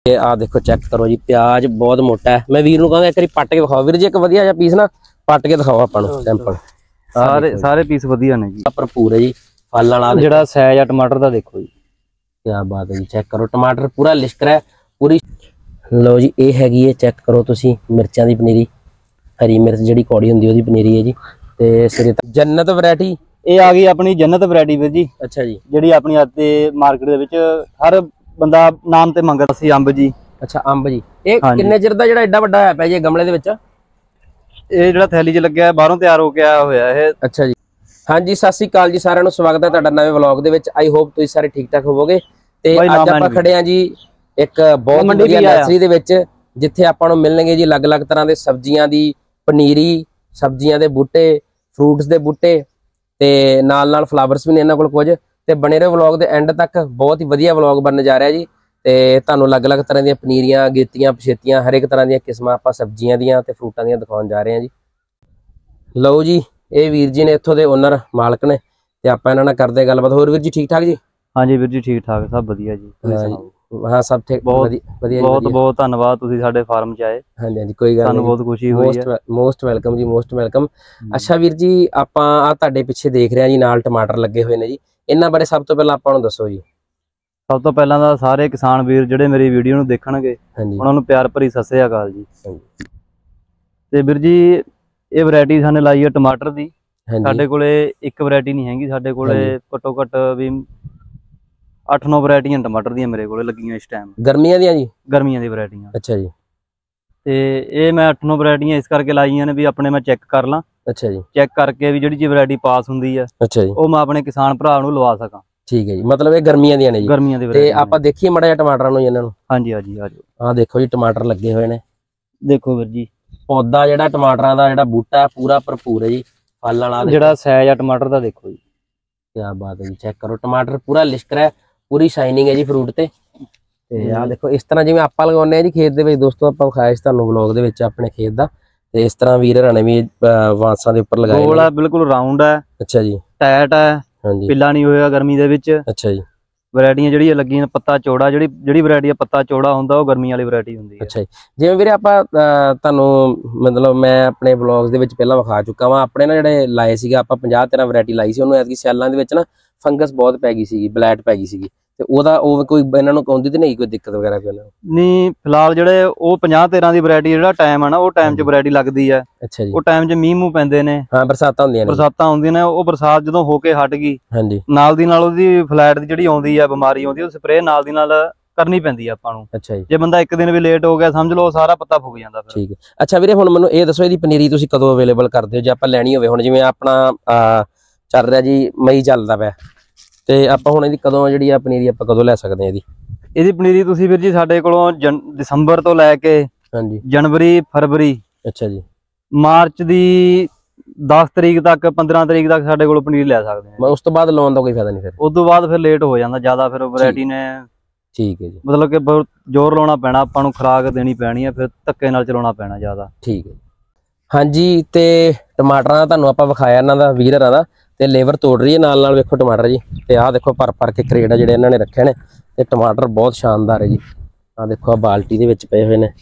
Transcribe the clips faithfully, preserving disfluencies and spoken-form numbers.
ਇਹ ਆ ਦੇਖੋ ਚੈੱਕ ਕਰੋ ਜੀ, ਪਿਆਜ਼ ਬਹੁਤ ਮੋਟਾ ਹੈ। ਮੈਂ ਵੀਰ ਨੂੰ ਕਹਾਂਗਾ ਇੱਕ ਵਾਰੀ ਪੱਟ ਕੇ ਦਿਖਾਓ ਵੀਰ ਜੀ, ਇੱਕ ਵਧੀਆ ਜਿਹਾ ਪੀਸ ਨਾ ਪੱਟ ਕੇ ਦਿਖਾਓ ਆਪਾਂ ਨੂੰ ਸੈਂਪਲ। ਸਾਰੇ ਸਾਰੇ ਪੀਸ ਵਧੀਆ ਨੇ ਜੀ, ਭਰਪੂਰ ਹੈ ਜੀ ਫਲ ਵਾਲਾ। ਜਿਹੜਾ ਸਾਈਜ਼ ਆ ਟਮਾਟਰ ਦਾ ਦੇਖੋ ਜੀ, ਕੀ ਬਾਤ ਹੈ ਜੀ। ਚੈੱਕ ਕਰੋ ਟਮਾਟਰ ਪੂਰਾ ਲਿਸ਼ਕ ਰਿਹਾ ਪੂਰੀ। ਲਓ ਜੀ ਇਹ ਹੈਗੀ ਹੈ, ਚੈੱਕ ਕਰੋ ਤੁਸੀਂ, ਮਿਰਚਾਂ ਦੀ ਪਨੀਰੀ, ਹਰੀ ਮਿਰਚ ਜਿਹੜੀ ਕੌੜੀ ਹੁੰਦੀ ਉਹਦੀ ਪਨੀਰੀ ਹੈ ਜੀ। ਤੇ ਸਿਰੇ ਜੰਨਤ ਵੈਰਾਈਟੀ ਇਹ ਆ ਗਈ ਆਪਣੀ ਜੰਨਤ ਵੈਰਾਈਟੀ ਵੀਰ ਜੀ। ਅੱਛਾ ਜੀ, ਜਿਹੜੀ ਆਪਣੀ ਅੱਜ ਤੇ ਮਾਰਕੀਟ ਦੇ ਵਿੱਚ ਹਰ ਬੰਦਾ ਨਾਮ ਤੇ ਮੰਗਦਾ ਸੀ, ਅੰਬ ਜੀ। ਅੱਛਾ ਅੰਬ ਜੀ, ਇਹ ਕਿੰਨੇ ਚਿਰ ਦਾ ਜਿਹੜਾ ਐਡਾ ਵੱਡਾ ਹੋਇਆ ਪਿਆ ਜੀ ਗਮਲੇ ਦੇ ਵਿੱਚ? ਇਹ ਜਿਹੜਾ ਥੈਲੀ 'ਚ ਲੱਗਿਆ ਬਾਹਰੋਂ ਤਿਆਰ ਹੋ ਕੇ ਆਇਆ ਹੋਇਆ ਇਹ। ਅੱਛਾ ਜੀ, ਹਾਂਜੀ ਸਤਿ ਸ੍ਰੀ ਅਕਾਲ ਜੀ ਸਾਰਿਆਂ ਨੂੰ, ਸਵਾਗਤ ਹੈ ਤੁਹਾਡਾ ਨਵੇਂ ਵਲੌਗ ਦੇ ਵਿੱਚ। ਆਈ ਹੋਪ ਤੁਸੀਂ ਸਾਰੇ ਠੀਕ ਠਾਕ ਹੋਵੋਗੇ। ਤੇ ਅੱਜ ਆਪਾਂ ਖੜੇ ਆ ਜੀ ਇੱਕ ਬਹੁਤ ਵਧੀਆ ਨਰਸਰੀ ਦੇ ਵਿੱਚ, ਜਿੱਥੇ ਆਪਾਂ ਨੂੰ ਮਿਲਣਗੇ ਜੀ ਅਲੱਗ-ਅਲੱਗ ਤਰ੍ਹਾਂ ਦੇ ਸਬਜ਼ੀਆਂ ਦੀ ਪਨੀਰੀ, ਸਬਜ਼ੀਆਂ ਦੇ ਬੂਟੇ, ਫਰੂਟਸ ਦੇ ਬੂਟੇ ਤੇ ਨਾਲ ਨਾਲ ਫਲਾਵਰਸ ਵੀ ਨੇ ਇਹਨਾਂ ਕੋਲ ਕੁਝ। ਤੇ ਬਣੇ ਰਹੋ ਵਲੌਗ ਦੇ ਐਂਡ ਤੱਕ, ਬਹੁਤ ਹੀ ਵਧੀਆ ਵਲੌਗ ਬਣਨ ਜਾ ਰਿਹਾ ਜੀ। ਤੇ ਤੁਹਾਨੂੰ ਅਲੱਗ-ਅਲੱਗ ਤਰ੍ਹਾਂ ਦੀਆਂ ਪਨੀਰੀਆਂ, ਗੇਤੀਆਂ, ਪਛੇਤੀਆਂ, ਹਰ ਇੱਕ ਤਰ੍ਹਾਂ ਦੀਆਂ ਕਿਸਮਾਂ ਆਪਾਂ ਸਬਜ਼ੀਆਂ ਦੀਆਂ ਤੇ ਫਰੂਟਾਂ ਦੀਆਂ ਦਿਖਾਉਣ ਜਾ ਰਹੇ ਹਾਂ ਜੀ। ਲਓ ਜੀ ਇਹ ਵੀਰ ਜੀ ਨੇ, ਇੱਥੋਂ ਦੇ ਓਨਰ ਮਾਲਕ ਨੇ, ਤੇ ਆਪਾਂ ਇਹਨਾਂ ਨਾਲ ਕਰਦੇ ਗੱਲਬਾਤ। ਹੋਰ ਵੀਰ ਜੀ ਠੀਕ ਠਾਕ ਜੀ? ਹਾਂਜੀ ਵੀਰ ਜੀ ਠੀਕ ਠਾਕ, ਸਭ ਵਧੀਆ ਜੀ। ਹਾਂ ਸਭ ਠੀਕ, ਬਹੁਤ ਵਧੀਆ। ਬਹੁਤ ਬਹੁਤ ਧੰਨਵਾਦ, ਤੁਸੀਂ ਸਾਡੇ ਫਾਰਮ 'ਚ ਆਏ। ਹਾਂਜੀ ਹਾਂਜੀ ਕੋਈ ਗੱਲ ਨਹੀਂ, ਸਾਨੂੰ ਬਹੁਤ ਖੁਸ਼ੀ ਹੋਈ ਹੈ। Most welcome ji, most welcome. ਅੱਛਾ ਵੀਰ ਜੀ, ਆਪਾਂ ਆ ਤੁਹਾਡੇ ਪਿੱਛੇ ਦੇਖ ਰਹੇ ਹਾਂ ਜੀ, ਨਾਲ ਟਮਾਟਰ ਲੱਗੇ ਹੋਏ ਨੇ ਜੀ, ਇਹਨਾਂ ਬਾਰੇ ਸਭ ਤੋਂ ਪਹਿਲਾਂ ਆਪਾਂ ਨੂੰ ਦੱਸੋ ਜੀ। ਸਭ ਤੋਂ ਪਹਿਲਾਂ ਤਾਂ ਸਾਰੇ ਕਿਸਾਨ ਵੀਰ ਜਿਹੜੇ ਮੇਰੀ ਵੀਡੀਓ ਨੂੰ ਦੇਖਣਗੇ, ਉਹਨਾਂ ਨੂੰ ਪਿਆਰ ਭਰੀ ਸਤਿ ਸ੍ਰੀ ਅਕਾਲ ਜੀ। ਤੇ ਵੀਰ ਜੀ ਇਹ ਵੈਰਾਈਟੀ ਸਾਨੂੰ ਲਾਈ ਹੈ ਟਮਾਟਰ ਦੀ। ਸਾਡੇ ਕੋਲੇ ਇੱਕ ਵੈਰਾਈਟੀ ਨਹੀਂ ਹੈਗੀ, ਸਾਡੇ ਕੋਲੇ ਘੱਟੋ ਘੱਟ ਵੀ ਅੱਠ ਨੌ ਵੈਰਾਈਟੀਆਂ ਟਮਾਟਰ ਦੀਆਂ ਮੇਰੇ ਕੋਲੇ ਲੱਗੀਆਂ ਇਸ ਟਾਈਮ। ਗਰਮੀਆਂ ਦੀਆਂ ਜੀ? ਗਰਮੀਆਂ ਦੀ ਵੈਰਾਈਟੀਆਂ। ਅੱਛਾ ਜੀ। ਤੇ ਇਹ ਮੈਂ ਅੱਠ ਨੌ ਵੈਰਾਈਟੀਆਂ ਇਸ ਕਰਕੇ ਲਾਈਆਂ ਨੇ ਵੀ ਆਪਣੇ ਮੈਂ ਚੈੱਕ ਕਰ ਲਾਂ। ਅੱਛਾ ਜੀ। ਚੈੱਕ ਕਰਕੇ ਵੀ ਜਿਹੜੀ ਜੀ ਵੈਰਾਈਟੀ ਪਾਸ ਹੁੰਦੀ ਹੈ, ਅੱਛਾ ਜੀ, ਉਹ ਮੈਂ ਆਪਣੇ ਕਿਸਾਨ ਭਰਾ ਨੂੰ ਲਵਾ ਸਕਾਂ। ਠੀਕ ਹੈ ਜੀ, ਮਤਲਬ ਇਹ ਗਰਮੀਆਂ ਦੀਆਂ ਨੇ ਜੀ? ਗਰਮੀਆਂ ਦੀ। ਤੇ ਆਪਾਂ ਦੇਖੀਏ ਮਾੜਾ ਜਿਹਾ ਟਮਾਟਰਾਂ ਨੂੰ ਇਹਨਾਂ ਨੂੰ। ਹਾਂਜੀ ਹਾਂਜੀ ਆਜੋ। ਆਹ ਦੇਖੋ ਜੀ ਟਮਾਟਰ ਲੱਗੇ ਹੋਏ ਨੇ, ਦੇਖੋ ਵੀਰ ਜੀ ਪੌਦਾ ਜਿਹੜਾ ਟਮਾਟਰਾਂ ਦਾ ਜਿਹੜਾ ਬੂਟਾ ਪੂਰਾ ਭਰਪੂਰ ਹੈ ਜੀ ਫਲ ਵਾਲਾ। ਜਿਹੜਾ ਸਾਈਜ਼ ਆ ਟਮਾਟਰ ਦਾ ਦੇਖੋ ਜੀ, ਕੀ ਬਾਤ ਹੈ ਜੀ। ਚੈੱਕ ਕਰੋ ਟਮਾਟਰ ਪੂਰਾ ਲਿਸ਼ਕ ਰਿਹਾ, ਪੂਰੀ ਸ਼ਾਈਨਿੰਗ ਹੈ ਜੀ ਫਰੂਟ ਤੇ। ਤੇ ਆਹ ਦੇਖੋ ਇਸ ਤਰ੍ਹਾਂ ਜਿਵੇਂ ਆਪਾਂ ਲਗਾਉਂਦੇ ਆ ਜੀ ਖੇਤ ਦੇ ਵਿੱਚ, ਦੋਸਤੋ ਆਪਾਂ ਵਿਖਾਇਆ ਸੀ ਤੁਹਾਨੂੰ ਵਲੌਗ ਦੇ ਵਿੱਚ ਆਪਣੇ ਖੇਤ ਦਾ। ਤੇ ਇਸ ਤਰ੍ਹਾਂ ਵੀਰ ਹਰਾਂ ਨੇ ਵੀ ਵਾਂਸਾਂ ਦੇ ਉੱਪਰ ਲਗਾਏ ਗੋਲ ਹੈ, ਬਿਲਕੁਲ ਰਾਉਂਡ ਹੈ। ਅੱਛਾ ਜੀ, ਟਾਈਟ ਹੈ, ਹਾਂਜੀ, ਪਿੱਲਾ ਨਹੀਂ ਹੋਏਗਾ ਗਰਮੀ ਦੇ ਵਿੱਚ। ਅੱਛਾ ਜੀ। ਵੈਰਾਈਟੀਆਂ ਜਿਹੜੀਆਂ ਲੱਗੀਆਂ ਪੱਤਾ ਚੌੜਾ, ਜਿਹੜੀ ਜਿਹੜੀ ਵੈਰਾਈਟੀ ਪੱਤਾ ਚੌੜਾ ਹੁੰਦਾ ਉਹ ਗਰਮੀ ਵਾਲੀ ਵੈਰਾਈਟੀ ਹੁੰਦੀ ਹੈ। ਅੱਛਾ ਜੀ, ਜਿਵੇਂ ਵੀਰੇ ਆਪਾਂ ਤੁਹਾਨੂੰ ਮਤਲਬ ਮੈਂ ਆਪਣੇ ਵਲੌਗਸ ਦੇ ਵਿੱਚ ਪਹਿਲਾਂ ਵਿਖਾ ਚੁੱਕਾ ਵਾਂ, ਆਪਣੇ ਨਾ ਜਿਹੜੇ ਲਾਏ ਸੀਗੇ ਆਪਾਂ ਪੰਜਾਹ ਤੇਰਾਂ ਵੈਰਾਈਟੀ ਲਾਈ ਸੀ, ਉਹਨੂੰ ਐਤਕੀ ਸੈੱਲਾਂ ਦੇ ਵਿੱਚ ਨਾ ਫੰਗਸ ਬਹੁਤ ਪੈ ਗਈ ਸੀਗੀ, ਬਲੈਟ ਪੈ ਗਈ ਸੀਗੀ। ਤੇ ਉਹਦਾ ਉਹ ਕੋਈ ਇਹਨਾਂ ਨੂੰ ਆਉਂਦੀ ਤੇ ਨਹੀਂ ਕੋਈ ਦਿੱਕਤ ਵਗੈਰਾ ਕੋਈ ਇਹਨਾਂ ਨੂੰ? ਨਹੀਂ ਫਿਲਹਾਲ ਜਿਹੜੇ ਉਹ ਪੰਜਾਹ ਤੇਰਾਂ ਦੀ ਵੈਰਾਈਟੀ ਜਿਹੜਾ ਟਾਈਮ ਆ ਨਾ, ਉਹ ਟਾਈਮ 'ਚ ਵੈਰਾਈਟੀ ਲੱਗਦੀ ਹੈ। ਅੱਛਾ ਜੀ। ਉਹ ਟਾਈਮ 'ਚ ਮੀਂਹ ਮੂੰਹ ਪੈਂਦੇ ਨੇ, ਹਾਂ ਬਰਸਾਤਾਂ ਹੁੰਦੀਆਂ ਨੇ, ਬਰਸਾਤਾਂ ਹੁੰਦੀਆਂ ਨੇ। ਉਹ ਬਰਸਾਤ ਜਦੋਂ ਹੋ ਕੇ ਹਟ ਗਈ, ਹਾਂਜੀ, ਨਾਲ ਦੀ ਨਾਲ ਉਹਦੀ ਫਲੈਟ ਦੀ ਜਿਹੜੀ ਆਉਂਦੀ ਆ ਬਿਮਾਰੀ ਆਉਂਦੀ, ਉਹ ਸਪਰੇਅ ਨਾਲ ਦੀ ਨਾਲ ਕਰਨੀ ਪੈਂਦੀ ਆ ਆਪਾਂ ਨੂੰ। ਅੱਛਾ ਜੀ। ਜੇ ਬੰਦਾ ਇੱਕ ਦਿਨ ਵੀ ਲੇਟ ਹੋ ਗਿਆ, ਸਮਝ ਲਓ ਸਾਰਾ ਪੱਤਾ ਫੁੱਕ ਜਾਂਦਾ ਫਿਰ। ਠੀਕ ਹੈ। ਅੱਛਾ ਵੀਰੇ ਹੁਣ ਮੈਨੂੰ ਇਹ ਦੱਸੋ, ਇਹਦੀ ਪਨੀਰੀ ਤੁਸੀਂ ਕਦੋਂ ਅਵੇਲੇਬਲ ਕਰਦੇ ਹੋ ਜੇ ਆਪਾਂ ਲੈਣੀ ਹੋਵੇ? ਹੁਣ ਜਿਵੇਂ ਆਪਣਾ ਚੱਲ ਰਿਹਾ ਜੀ ਮਈ ਚੱਲਦਾ ਪਿਆ, ਤੇ ਆਪਾਂ ਹੁਣ ਇਹਦੀ ਕਦੋਂ ਜਿਹੜੀ ਆ ਪਨੀਰੀ ਆਪਾਂ ਕਦੋਂ ਲੈ ਸਕਦੇ ਹਾਂ ਇਹਦੀ? ਇਹਦੀ ਪਨੀਰੀ ਤੁਸੀਂ ਵੀਰ ਜੀ ਸਾਡੇ ਕੋਲੋਂ ਦਸੰਬਰ ਤੋਂ ਲੈ ਕੇ ਹਾਂਜੀ ਜਨਵਰੀ, ਫਰਵਰੀ, ਅੱਛਾ ਜੀ, ਮਾਰਚ ਦੀ ਦਸ ਤਰੀਕ ਤੱਕ, ਪੰਦਰਾਂ ਤਰੀਕ ਤੱਕ ਸਾਡੇ ਕੋਲੋਂ ਪਨੀਰੀ ਲੈ ਸਕਦੇ ਹਾਂ। ਉਸ ਤੋਂ ਬਾਅਦ ਲਾਉਣ ਦਾ ਕੋਈ ਫਾਇਦਾ ਨਹੀਂ ਫਿਰ? ਉਸ ਤੋਂ ਬਾਅਦ ਫਿਰ ਲੇਟ ਹੋ ਜਾਂਦਾ ਜ਼ਿਆਦਾ, ਫਿਰ ਵੈਰਾਈਟੀ ਨੇ। ਠੀਕ ਹੈ ਜੀ, ਮਤਲਬ ਕਿ ਬਹੁਤ ਜ਼ੋਰ ਲਾਉਣਾ ਪੈਣਾ ਆਪਾਂ ਨੂੰ, ਖੁਰਾਕ ਦੇਣੀ ਪੈਣੀ ਹੈ, ਫਿਰ ਧੱਕੇ ਨਾਲ ਚਲਾਉਣਾ ਪੈਣਾ ਜ਼ਿਆਦਾ। ਠੀਕ ਹੈ। ਹਾਂਜੀ, ਤੇ ਟਮਾਟਰਾਂ ਦਾ ਤੁਹਾਨੂੰ ਆਪਾਂ ਵਿਖਾਇਆ ਇਹਨਾਂ ਦਾ, ਵੀਰ ਹਰਾਂ ਦਾ, ਤੇ ਲੇਬਰ ਤੋੜ ਰਹੀ ਹੈ ਨਾਲ ਨਾਲ। ਵੇਖੋ ਟਮਾਟਰ ਜੀ, ਤੇ ਆਹ ਦੇਖੋ ਭਰ ਭਰ ਕੇ ਕਰੇਟ ਆ ਜਿਹੜੇ ਇਹਨਾਂ ਨੇ ਰੱਖੇ ਨੇ, ਤੇ ਟਮਾਟਰ ਬਹੁਤ ਸ਼ਾਨਦਾਰ ਹੈ ਜੀ। ਆਹ ਦੇਖੋ ਆ ਬਾਲਟੀ ਦੇ ਵਿੱਚ ਪਏ ਹੋਏ ਨੇ,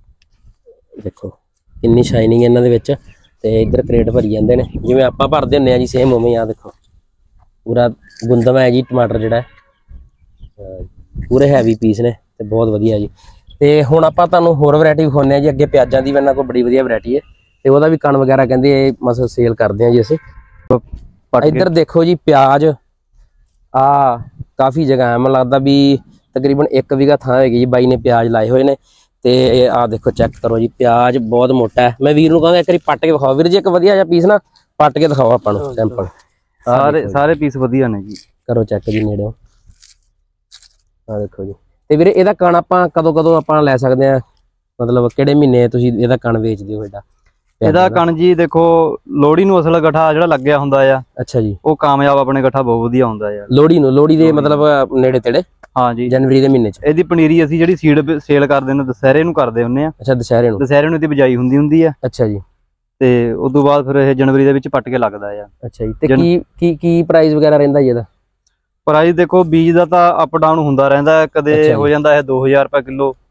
ਦੇਖੋ ਕਿੰਨੀ ਸ਼ਾਈਨਿੰਗ ਇਹਨਾਂ ਦੇ ਵਿੱਚ। ਤੇ ਇੱਧਰ ਕਰੇਟ ਭਰੀ ਜਾਂਦੇ ਨੇ ਜਿਵੇਂ ਆਪਾਂ ਭਰਦੇ ਹੁੰਦੇ ਆ ਜੀ, ਸੇਮ ਉਵੇਂ। ਆ ਦੇਖੋ ਪੂਰਾ ਗੁੰਦਮ ਹੈ ਜੀ ਟਮਾਟਰ ਜਿਹੜਾ, ਪੂਰੇ ਹੈਵੀ ਪੀਸ ਨੇ ਤੇ ਬਹੁਤ ਵਧੀਆ ਜੀ। ਤੇ ਹੁਣ ਆਪਾਂ ਤੁਹਾਨੂੰ ਹੋਰ ਵੈਰਾਈਟੀ ਵਿਖਾਉਂਦੇ ਆ ਜੀ ਅੱਗੇ, ਪਿਆਜ਼ਾਂ ਦੀ ਵੀ ਇਹਨਾਂ ਕੋਲ ਬੜੀ ਵਧੀਆ ਵੈਰਾਈਟੀ ਹੈ, ਤੇ ਉਹਦਾ ਵੀ ਕਣ ਵਗੈਰਾ ਕਹਿੰਦੇ ਇਹ ਮਸਲ ਸੇਲ ਕਰਦੇ ਆ ਜੀ ਅਸੀਂ। ਇੱਧਰ ਦੇਖੋ ਜੀ ਪਿਆਜ਼, ਆ ਕਾਫੀ ਜਗ੍ਹਾ ਹੈ, ਮੈਨੂੰ ਲੱਗਦਾ ਵੀ ਤਕਰੀਬਨ ਇੱਕ ਵੀਘਾ ਥਾਂ ਹੋਏਗੀ ਜੀ ਬਾਈ ਨੇ ਪਿਆਜ਼ ਲਾਏ ਹੋਏ ਨੇ। ਤੇ ਆਹ ਦੇਖੋ ਚੈੱਕ ਕਰੋ ਜੀ, ਪਿਆਜ਼ ਬਹੁਤ ਮੋਟਾ ਹੈ। ਮੈਂ ਵੀਰ ਨੂੰ ਕਹਾਂਗਾ ਇੱਕ ਵਾਰੀ ਪੱਟ ਕੇ ਦਿਖਾਓ ਵੀਰ ਜੀ, ਇੱਕ ਵਧੀਆ ਜਿਹਾ ਪੀਸ ਨਾ ਪੱਟ ਕੇ ਦਿਖਾਓ ਆਪਾਂ ਨੂੰ ਸੈਂਪਲ। ਸਾਰੇ ਸਾਰੇ ਪੀਸ ਵਧੀਆ ਨੇ ਜੀ, ਕਰੋ ਚੈੱਕ ਜੀ ਨੇੜਿਓਂ। ਆਹ ਦੇਖੋ ਜੀ। ਤੇ ਵੀਰੇ ਇਹਦਾ ਕਣ ਆਪਾਂ ਕਦੋਂ ਕਦੋਂ ਆਪਾਂ ਲੈ ਸਕਦੇ ਹਾਂ, ਮਤਲਬ ਕਿਹੜੇ ਮਹੀਨੇ ਤੁਸੀਂ ਇਹਦਾ ਕਣ ਵੇਚਦੇ ਹੋ? ਇਹਦਾ ਇਹਦਾ ਕਣ ਜੀ ਦੇਖੋ ਲੋਹੜੀ ਨੂੰ ਅਸਲ ਗੱਠਾ ਜਿਹੜਾ ਲੱਗਿਆ ਹੁੰਦਾ ਆ। ਅੱਛਾ ਜੀ। ਉਹ ਕਾਮਯਾਬ ਆਪਣੇ ਗੱਠਾ ਬਹੁਤ ਵਧੀਆ ਹੁੰਦਾ ਆ ਲੋਹੜੀ ਨੂੰ। ਲੋਹੜੀ ਦੇ ਮਤਲਬ ਨੇੜੇ ਤੇੜੇ? ਹਾਂ ਜੀ, ਜਨਵਰੀ ਦੇ ਮਹੀਨੇ ਚ। ਇਹਦੀ ਪਨੀਰੀ ਅਸੀਂ ਜਿਹੜੀ ਸੀਡ ਸੇਲ ਕਰਦੇ ਨੇ ਦੁਸਹਿਰੇ ਨੂੰ ਕਰਦੇ ਹੁੰਦੇ ਆ। ਅੱਛਾ, ਦੁਸਹਿਰੇ ਨੂੰ? ਦੁਸਹਿਰੇ ਨੂੰ ਇਹਦੀ ਬਿਜਾਈ ਹੁੰਦੀ ਹੁੰਦੀ ਆ। ਅੱਛਾ ਜੀ। ਤੇ ਉਸ ਤੋਂ ਬਾਅਦ ਫਿਰ ਇਹ ਜਨਵਰੀ ਦੇ ਵਿੱਚ ਪੱਟ ਕੇ ਲੱਗਦਾ ਆ। ਅੱਛਾ ਜੀ। ਤੇ ਕੀ ਕੀ ਕੀ ਪ੍ਰਾਈਸ ਵਗੈਰਾ ਰਹਿੰਦਾ ਜੀ ਇਹਦਾ? ਪ੍ਰਾਈਸ ਦੇਖੋ ਬੀਜ ਦਾ ਤਾਂ ਅਪ ਡਾਊਨ ਹੁੰਦਾ ਰਹਿੰਦਾ, ਕਦੇ ਹੋ ਜਾਂਦਾ ਹੈ ਦੋ ਹਜ਼ਾਰ ਰੁਪਏ ਕਿਲੋ,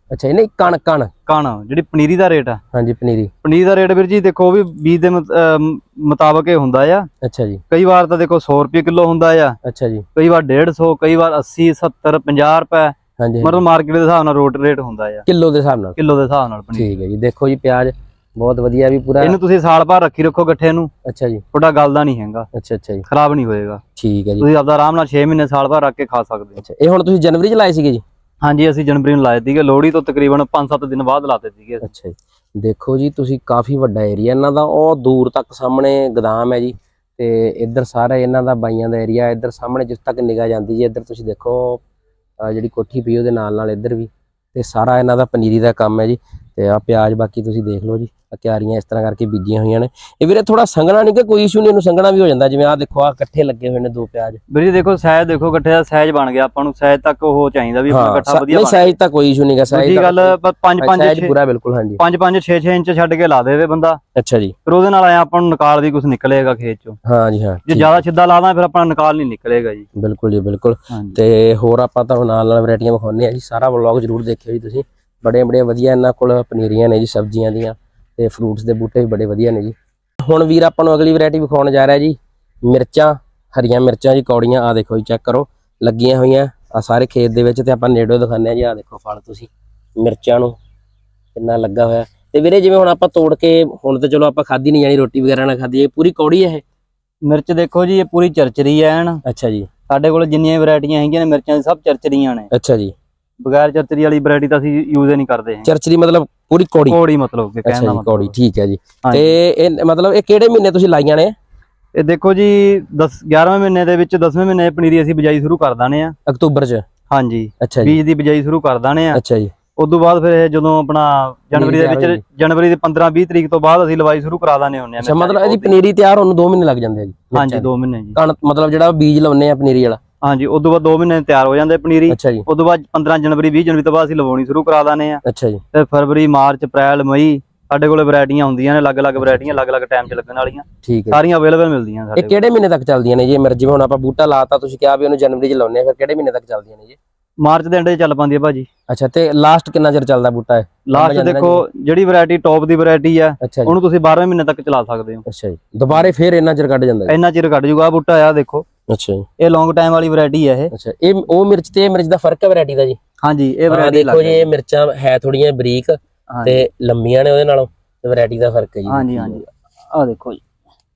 ਅੱਛਾ ਨਹੀਂ ਕਣ ਕਣ ਕਣ ਜਿਹੜੀ ਪਨੀਰੀ ਦਾ ਰੇਟ ਆ। ਹਾਂਜੀ ਪਨੀਰੀ ਪਨੀਰੀ ਦਾ ਰੇਟ ਵੀਰ ਜੀ ਦੇਖੋ ਉਹ ਵੀ ਬੀਜ ਦੇ ਮੁਤਾਬਕ ਇਹ ਹੁੰਦਾ ਆ। ਅੱਛਾ ਜੀ। ਕਈ ਵਾਰ ਤਾਂ ਦੇਖੋ ਸੌ ਰੁਪਏ ਕਿਲੋ ਹੁੰਦਾ ਆ। ਅੱਛਾ ਜੀ। ਕਈ ਵਾਰ ਡੇਢ ਸੌ, ਕਈ ਵਾਰ ਅੱਸੀ ਸੱਤਰ ਪੰਜਾਹ ਰੁਪਏ। ਹਾਂਜੀ ਮਤਲਬ ਮਾਰਕੀਟ ਦੇ ਹਿਸਾਬ ਨਾਲ ਰੋਟ ਰੇਟ ਹੁੰਦਾ ਆ, ਕਿਲੋ ਦੇ ਹਿਸਾਬ ਨਾਲ। ਕਿਲੋ ਦੇ ਹਿਸਾਬ ਨਾਲ ਪਨੀਰੀ। ਠੀਕ ਹੈ ਜੀ। ਦੇਖੋ ਜੀ ਪਿਆਜ਼ ਬਹੁਤ ਵਧੀਆ ਵੀ ਪੂਰਾ, ਇਹਨੂੰ ਤੁਸੀਂ ਸਾਲ ਭਰ ਰੱਖੀ ਰੱਖੋ ਗੱਠੇ ਨੂੰ। ਅੱਛਾ ਜੀ। ਤੁਹਾਡਾ ਗਲਦਾ ਨਹੀਂ ਹੈਗਾ। ਅੱਛਾ ਅੱਛਾ ਜੀ। ਖਰਾਬ ਨਹੀਂ ਹੋਏਗਾ। ਠੀਕ ਹੈ ਜੀ। ਤੁਸੀਂ ਆਪਦਾ ਆਰਾਮ ਨਾਲ ਛੇ ਮਹੀਨੇ ਸਾਲ ਭਰ ਰੱਖ ਕੇ ਖਾ ਸਕਦੇ ਹੋ। ਅੱਛਾ ਇਹ ਹੁਣ ਤੁਸੀਂ ਜਨਵਰੀ ਚ ਲਾਏ ਸੀਗੇ ਜੀ? ਹਾਂਜੀ ਅਸੀਂ ਜਨਵਰੀ ਨੂੰ ਲਾਏ ਸੀਗੇ, ਲੋਹੜੀ ਤੋਂ ਤਕਰੀਬਨ ਪੰਜ ਸੱਤ ਦਿਨ ਬਾਅਦ ਲਾਤੇ ਸੀਗੇ। ਅੱਛਾ ਜੀ। ਦੇਖੋ ਜੀ ਤੁਸੀਂ ਕਾਫੀ ਵੱਡਾ ਏਰੀਆ ਇਹਨਾਂ ਦਾ, ਉਹ ਦੂਰ ਤੱਕ ਸਾਹਮਣੇ ਗੋਦਾਮ ਹੈ ਜੀ, ਤੇ ਇੱਧਰ ਸਾਰਾ ਇਹਨਾਂ ਦਾ ਬਾਈਆਂ ਦਾ ਏਰੀਆ। ਇੱਧਰ ਸਾਹਮਣੇ ਜਿਸ ਤੱਕ ਨਿਗਾਹ ਜਾਂਦੀ ਜੀ, ਇੱਧਰ ਤੁਸੀਂ ਦੇਖੋ ਜਿਹੜੀ ਕੋਠੀ ਪਈ ਉਹਦੇ ਨਾਲ ਨਾਲ ਇੱਧਰ ਵੀ, ਤੇ ਸਾਰਾ ਇਹਨਾਂ ਦਾ ਪਨੀਰੀ ਦਾ ਕੰਮ ਹੈ ਜੀ। ਤੇ ਆ ਪਿਆਜ਼ ਬਾਕੀ ਤੁਸੀਂ ਦੇਖ ਲਓ ਜੀ, ਕਿਆਰੀਆਂ ਇਸ ਤਰ੍ਹਾਂ ਕਰਕੇ ਬੀਜੀਆਂ ਹੋਈਆਂ ਨੇ। ਇਹ ਵੀਰੇ ਥੋੜਾ ਸੰਘਣਾ ਨਹੀਂ ਕਿ ਕੋਈ ਇਸ਼ੂ ਨਹੀਂ, ਇਹਨੂੰ ਸੰਘਣਾ ਵੀ ਹੋ ਜਾਂਦਾ। ਜਿਵੇਂ ਆਹ ਦੇਖੋ ਆ ਇਕੱਠੇ ਲੱਗੇ ਹੋਏ ਨੇ ਦੋ ਪਿਆਜ਼। ਵੀਰੇ ਦੇਖੋ ਸਾਈਜ਼ ਦੇਖੋ ਇਕੱਠੇ ਦਾ ਸਾਈਜ਼ ਬਣ ਗਿਆ, ਆਪਾਂ ਨੂੰ ਸਾਈਜ਼ ਤੱਕ ਉਹ ਚਾਹੀਦਾ ਵੀ ਆਪਣਾ ਇਕੱਠਾ ਵਧੀਆ ਬਣ। ਨਹੀਂ ਸਾਈਜ਼ ਤਾਂ ਕੋਈ ਇਸ਼ੂ ਨਹੀਂਗਾ, ਸਾਈਜ਼ ਦੀ ਗੱਲ ਪੰਜ ਪੰਜ ਸਾਈਜ਼ ਪੂਰਾ ਬਿਲਕੁਲ। ਹਾਂਜੀ ਪੰਜ ਪੰਜ ਛੇ ਛੇ ਇੰਚ ਛੱਡ ਕੇ ਲਾ ਦੇਵੇ ਬੰਦਾ। ਅੱਛਾ ਜੀ। ਫਿਰ ਉਹਦੇ ਨਾਲ ਆਇਆ ਆਪਾਂ ਨੂੰ ਨਿਕਾਲ ਵੀ ਕੁਝ ਨਿਕਲੇਗਾ ਖੇਤ ਚੋਂ। ਹਾਂ ਜੀ ਹਾਂ। ਜੇ ਜ਼ਿਆਦਾ ਸਿੱਧਾ ਲਾਦਾ ਫਿਰ ਆਪਣਾ ਨਿਕਾਲ ਨਹੀਂ ਨਿਕਲੇਗਾ ਜੀ। ਬਿਲਕੁਲ ਜੀ ਬਿਲਕੁਲ। ਤੇ ਹੋਰ ਆਪਾਂ ਤੁਹਾਨੂੰ ਨਾਲ ਨਾਲ ਵੈਰਾਈਟੀਆਂ ਵਿਖਾਉਂਦੇ ਆ ਜੀ। ਸਾਰਾ ਵਲੌਗ ਜ਼ਰੂਰ ਦੇਖਿਓ ਜੀ ਤੁਸੀਂ। ਬੜੇ ਬੜੇ ਵਧੀਆ ਇਹਨਾਂ ਕੋਲ ਪਨੀਰੀਆਂ ਨੇ ਜੀ, ਸਬਜ਼ੀਆਂ ਦੀਆਂ, ਤੇ ਫਰੂਟਸ ਦੇ ਬੂਟੇ ਵੀ ਬੜੇ ਵਧੀਆ ਨੇ ਜੀ। ਹੁਣ ਵੀਰ ਆਪਾਂ ਨੂੰ ਅਗਲੀ ਵੈਰਾਈਟੀ ਵਿਖਾਉਣ ਜਾ ਰਿਹਾ ਜੀ, ਮਿਰਚਾਂ, ਹਰੀਆਂ ਮਿਰਚਾਂ ਜੀ, ਕੌੜੀਆਂ। ਆ ਦੇਖੋ ਜੀ, ਚੈੱਕ ਕਰੋ ਲੱਗੀਆਂ ਹੋਈਆਂ ਆ ਸਾਰੇ ਖੇਤ ਦੇ ਵਿੱਚ। ਤੇ ਆਪਾਂ ਨੇੜੋਂ ਦਿਖਾਉਂਦੇ ਆ ਜੀ। ਆ ਦੇਖੋ ਫਲ ਤੁਸੀਂ ਮਿਰਚਾਂ ਨੂੰ ਕਿੰਨਾ ਲੱਗਾ ਹੋਇਆ। ਤੇ ਵੀਰੇ ਜਿਵੇਂ ਹੁਣ ਆਪਾਂ ਤੋੜ ਕੇ, ਹੁਣ ਤੇ ਚਲੋ ਆਪਾਂ ਖਾਧੀ ਨਹੀਂ ਜਾਣੀ, ਰੋਟੀ ਵਗੈਰਾ ਨਾਲ ਖਾਧੀ, ਇਹ ਪੂਰੀ ਕੌੜੀ ਹੈ ਇਹ ਮਿਰਚ? ਦੇਖੋ ਜੀ ਇਹ ਪੂਰੀ ਚਰਚਰੀ ਹੈ ਹਨ। ਅੱਛਾ ਜੀ। ਸਾਡੇ ਕੋਲ ਜਿੰਨੀਆਂ ਵੈਰਾਈਟੀਆਂ ਹੈਗੀਆਂ ਨੇ ਮਿਰਚਾਂ ਦੀ ਸਭ ਚਰਚਰੀਆਂ ਨੇ। ਅੱਛਾ ਜੀ। ਬਗੈਰ ਚਰਚਰੀ ਵਾਲੀ ਵੈਰਾਈਟੀ ਤਾਂ ਅਸੀਂ ਯੂਜ਼ ਹੀ ਨਹੀਂ ਕਰਦੇ। ਚਰਚਰੀ ਮਤਲਬ ਪੂਰੀ ਕੌੜੀ? ਕੌੜੀ ਮਤਲਬ ਕਿ ਕਹਿਣ ਦਾ ਮਤਲਬ ਕੌੜੀ। ਠੀਕ ਹੈ ਜੀ। ਤੇ ਇਹ ਮਤਲਬ ਇਹ ਕਿਹੜੇ ਮਹੀਨੇ ਤੁਸੀਂ ਲਾਈਆਂ ਨੇ? ਇਹ ਦੇਖੋ ਜੀ ਦਸ ਗਿਆਰਵੇਂ ਮਹੀਨੇ ਦੇ ਵਿੱਚ ਦਸਵੇਂ ਮਹੀਨੇ ਪਨੀਰੀ ਅਸੀਂ ਬਿਜਾਈ ਸ਼ੁਰੂ ਕਰ ਦਾਨੇ ਆ, ਅਕਤੂਬਰ ਚ। ਹਾਂਜੀ। ਅੱਛਾ ਜੀ। ਬੀਜ ਦੀ ਬਿਜਾਈ ਸ਼ੁਰੂ ਕਰ ਦਾਨੇ ਆ। ਅੱਛਾ ਜੀ। ਉਦੋਂ ਬਾਅਦ ਫਿਰ ਇਹ ਜਦੋਂ ਆਪਣਾ ਜਨਵਰੀ ਦੇ ਵਿੱਚ, ਜਨਵਰੀ ਦੇ ਪੰਦਰਾਂ ਵੀਹ ਤਰੀਕ ਤੋਂ ਬਾਅਦ ਅਸੀਂ ਲਵਾਈ ਸ਼ੁਰੂ ਕਰਾ ਦਾਨੇ ਹੁੰਦੇ ਆ। ਅੱਛਾ ਮਤਲਬ ਇਹਦੀ ਪਨੀਰੀ ਤਿਆਰ ਹੋਣ ਨੂੰ ਦੋ ਮਹੀਨੇ ਲੱਗ ਜਾਂਦੇ ਆ ਜੀ? ਹਾਂਜੀ ਦੋ ਮਹੀਨੇ ਜੀ। ਕਣ ਮਤਲਬ ਜਿਹੜਾ ਬੀਜ ਲਾਉਨੇ ਆ ਪਨੀਰੀ ਵਾਲਾ? ਹਾਂਜੀ ਉਦੋਂ ਬਾਅਦ ਦੋ ਮਹੀਨੇ ਤਿਆਰ ਹੋ ਜਾਂਦੇ ਪਨੀਰੀ। ਅੱਛਾ ਜੀ। ਉਦੋਂ ਬਾਅਦ ਪੰਦਰਾਂ ਜਨਵਰੀ ਵੀਹ ਜਨਵਰੀ ਤੋਂ ਬਾਅਦ ਅਸੀਂ ਲਵਾਉਣੀ ਸ਼ੁਰੂ ਕਰਾ ਦਾਨੇ ਆ। ਅੱਛਾ ਜੀ। ਤੇ ਫਰਵਰੀ ਮਾਰਚ ਅਪ੍ਰੈਲ ਮਈ ਸਾਡੇ ਕੋਲ ਵੈਰਾਈਟੀਆਂ ਹੁੰਦੀਆਂ ਨੇ, ਅਲੱਗ ਅਲੱਗ ਵੈਰਾਈਟੀਆਂ, ਅਲੱਗ ਅਲੱਗ ਟਾਈਮ 'ਚ ਲੱਗਣ ਵਾਲੀਆਂ। ਠੀਕ ਹੈ। ਸਾਰੀਆਂ ਅਵੇਲੇਬਲ ਮਿਲਦੀਆਂ ਸਾਡੇ। ਇਹ ਕਿਹੜੇ ਮਹੀਨੇ ਤੱਕ ਚੱਲਦੀਆਂ ਨੇ ਜੀ? ਜਿਵੇਂ ਹੁਣ ਆਪਾਂ ਬੂਟਾ ਲਾਤਾ, ਤੁਸੀਂ ਕਿਹਾ ਵੀ ਉਹਨੂੰ ਜਨਵਰੀ 'ਚ ਲਾਉਨੇ ਆ, ਫਿਰ ਕਿਹੜੇ ਮਹੀਨੇ ਤੱਕ ਚੱਲਦੀਆਂ ਨੇ ਜੀ? ਮਾਰਚ ਦੇ ਐਂਡ 'ਚ ਚੱਲ ਪਾਉਂਦੀ ਹੈ ਭਾਜੀ। ਅੱਛਾ ਤੇ ਲਾਸਟ ਕਿੰਨਾ ਚਿਰ ਚੱਲਦਾ ਬੂਟਾ ਹੈ? ਲਾਸਟ ਦੇਖੋ ਜਿਹੜੀ ਵੈਰਾਈਟੀ ਟੌਪ ਦੀ ਵੈਰਾਈਟੀ ਆ ਉਹਨੂੰ ਤੁਸੀਂ ਬਾਰਵੇਂ ਮਹੀਨੇ ਤੱਕ ਚਲਾ ਸਕਦੇ ਹੋ। ਅੱਛਾ ਜੀ। ਦੁਬਾਰੇ ਫਿਰ ਇੰਨਾ ਚਿਰ ਕੱਢ ਜਾਂਦਾ? ਇੰਨਾ ਚਿਰ ਕੱਢ ਜੂਗਾ। ਆ ਬੂਟਾ ਆ ਦੇਖੋ। ਅੱਛਾ ਜੀ। ਇਹ ਲੌਂਗ ਟਾਈਮ ਵਾਲੀ ਵੈਰਾਈਟੀ ਆ ਇਹ। ਅੱਛਾ ਇਹ ਉਹ ਮਿਰਚ ਤੇ ਇਹ ਮਿਰਚ ਦਾ ਫਰਕ ਹੈ ਵੈਰਾਈਟੀ ਦਾ ਜੀ? ਹਾਂਜੀ ਇਹ ਵੈਰਾਈਟੀ ਦੇਖੋ ਜੀ, ਇਹ ਮਿਰਚਾਂ ਹੈ ਥੋੜੀਆਂ ਬਰੀਕ ਤੇ ਲੰਮੀਆਂ ਨੇ ਉਹਦੇ ਨਾਲੋਂ, ਤੇ ਵੈਰਾਈਟੀ ਦਾ ਫਰਕ ਹੈ ਜੀ। ਹਾਂਜੀ ਹਾਂਜੀ ਆ ਦੇਖੋ ਜੀ।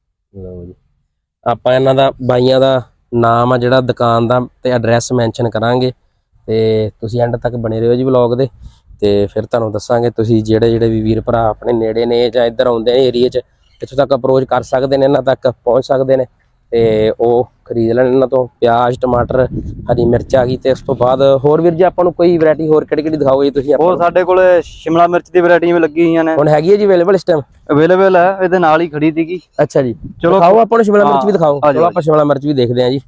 ਲਓ ਜੀ ਆਪਾਂ ਇਹਨਾਂ ਦਾ ਬਾਈਆਂ ਦਾ ਨਾਮ ਆ ਜਿਹੜਾ ਦੁਕਾਨ ਦਾ ਤੇ ਐਡਰੈਸ ਮੈਂਸ਼ਨ ਕਰਾਂਗੇ, ਤੇ ਤੁਸੀਂ ਐਂਡ ਤੱਕ ਬਣੇ ਰਹੋ ਜੀ ਵਲੌਗ ਦੇ, ਤੇ ਫਿਰ ਤੁਹਾਨੂੰ ਦੱਸਾਂਗੇ ਤੁਸੀਂ ਜਿਹੜੇ ਜਿਹੜੇ ਵੀ ਵੀਰ ਭਰਾ ਆਪਣੇ ਨੇੜੇ ਨੇ ਜਾਂ ਇੱਧਰ ਆਉਂਦੇ ਨੇ ਏਰੀਏ 'ਚ, ਇੱਥੋਂ ਤੱਕ ਅਪਰੋਚ ਕਰ ਸਕਦੇ ਨੇ, ਇਹਨਾਂ ਤੱਕ ਪਹੁੰਚ ਸਕਦੇ ਨੇ, ਤੇ ਉਹ ਖਰੀਦ ਲੈਣ ਇਹਨਾਂ ਤੋਂ। ਪਿਆਜ਼, ਟਮਾਟਰ, ਹਰੀ ਮਿਰਚ ਆ ਗਈ, ਤੇ ਉਸ ਤੋਂ ਬਾਅਦ ਹੋਰ ਵੀਰ ਜੀ ਆਪਾਂ ਨੂੰ ਕੋਈ ਵੈਰਾਈਟੀ ਹੋਰ ਕਿਹੜੀ ਕਿਹੜੀ ਦਿਖਾਓਗੇ ਜੀ ਤੁਸੀਂ? ਹੋਰ ਸਾਡੇ ਕੋਲ ਸ਼ਿਮਲਾ ਮਿਰਚ ਦੀ ਵੈਰਾਈਟੀਆਂ ਵੀ ਲੱਗੀ ਹੋਈਆਂ ਨੇ। ਹੁਣ ਹੈਗੀ ਹੈ ਜੀ ਅਵੇਲੇਬਲ ਇਸ ਟਾਈਮ? ਅਵੇਲੇਬਲ ਹੈ, ਇਹਦੇ ਨਾਲ ਹੀ ਖੜੀ ਸੀਗੀ। ਅੱਛਾ ਜੀ। ਚਲੋ ਦਿਖਾਓ ਆਪਾਂ ਨੂੰ ਸ਼ਿਮਲਾ ਮਿਰਚ ਵੀ ਦਿਖਾਓ। ਚਲੋ ਆਪਾਂ ਸ਼ਿਮਲਾ ਮਿਰਚ ਵੀ ਦੇਖਦੇ ਹਾਂ ਜੀ।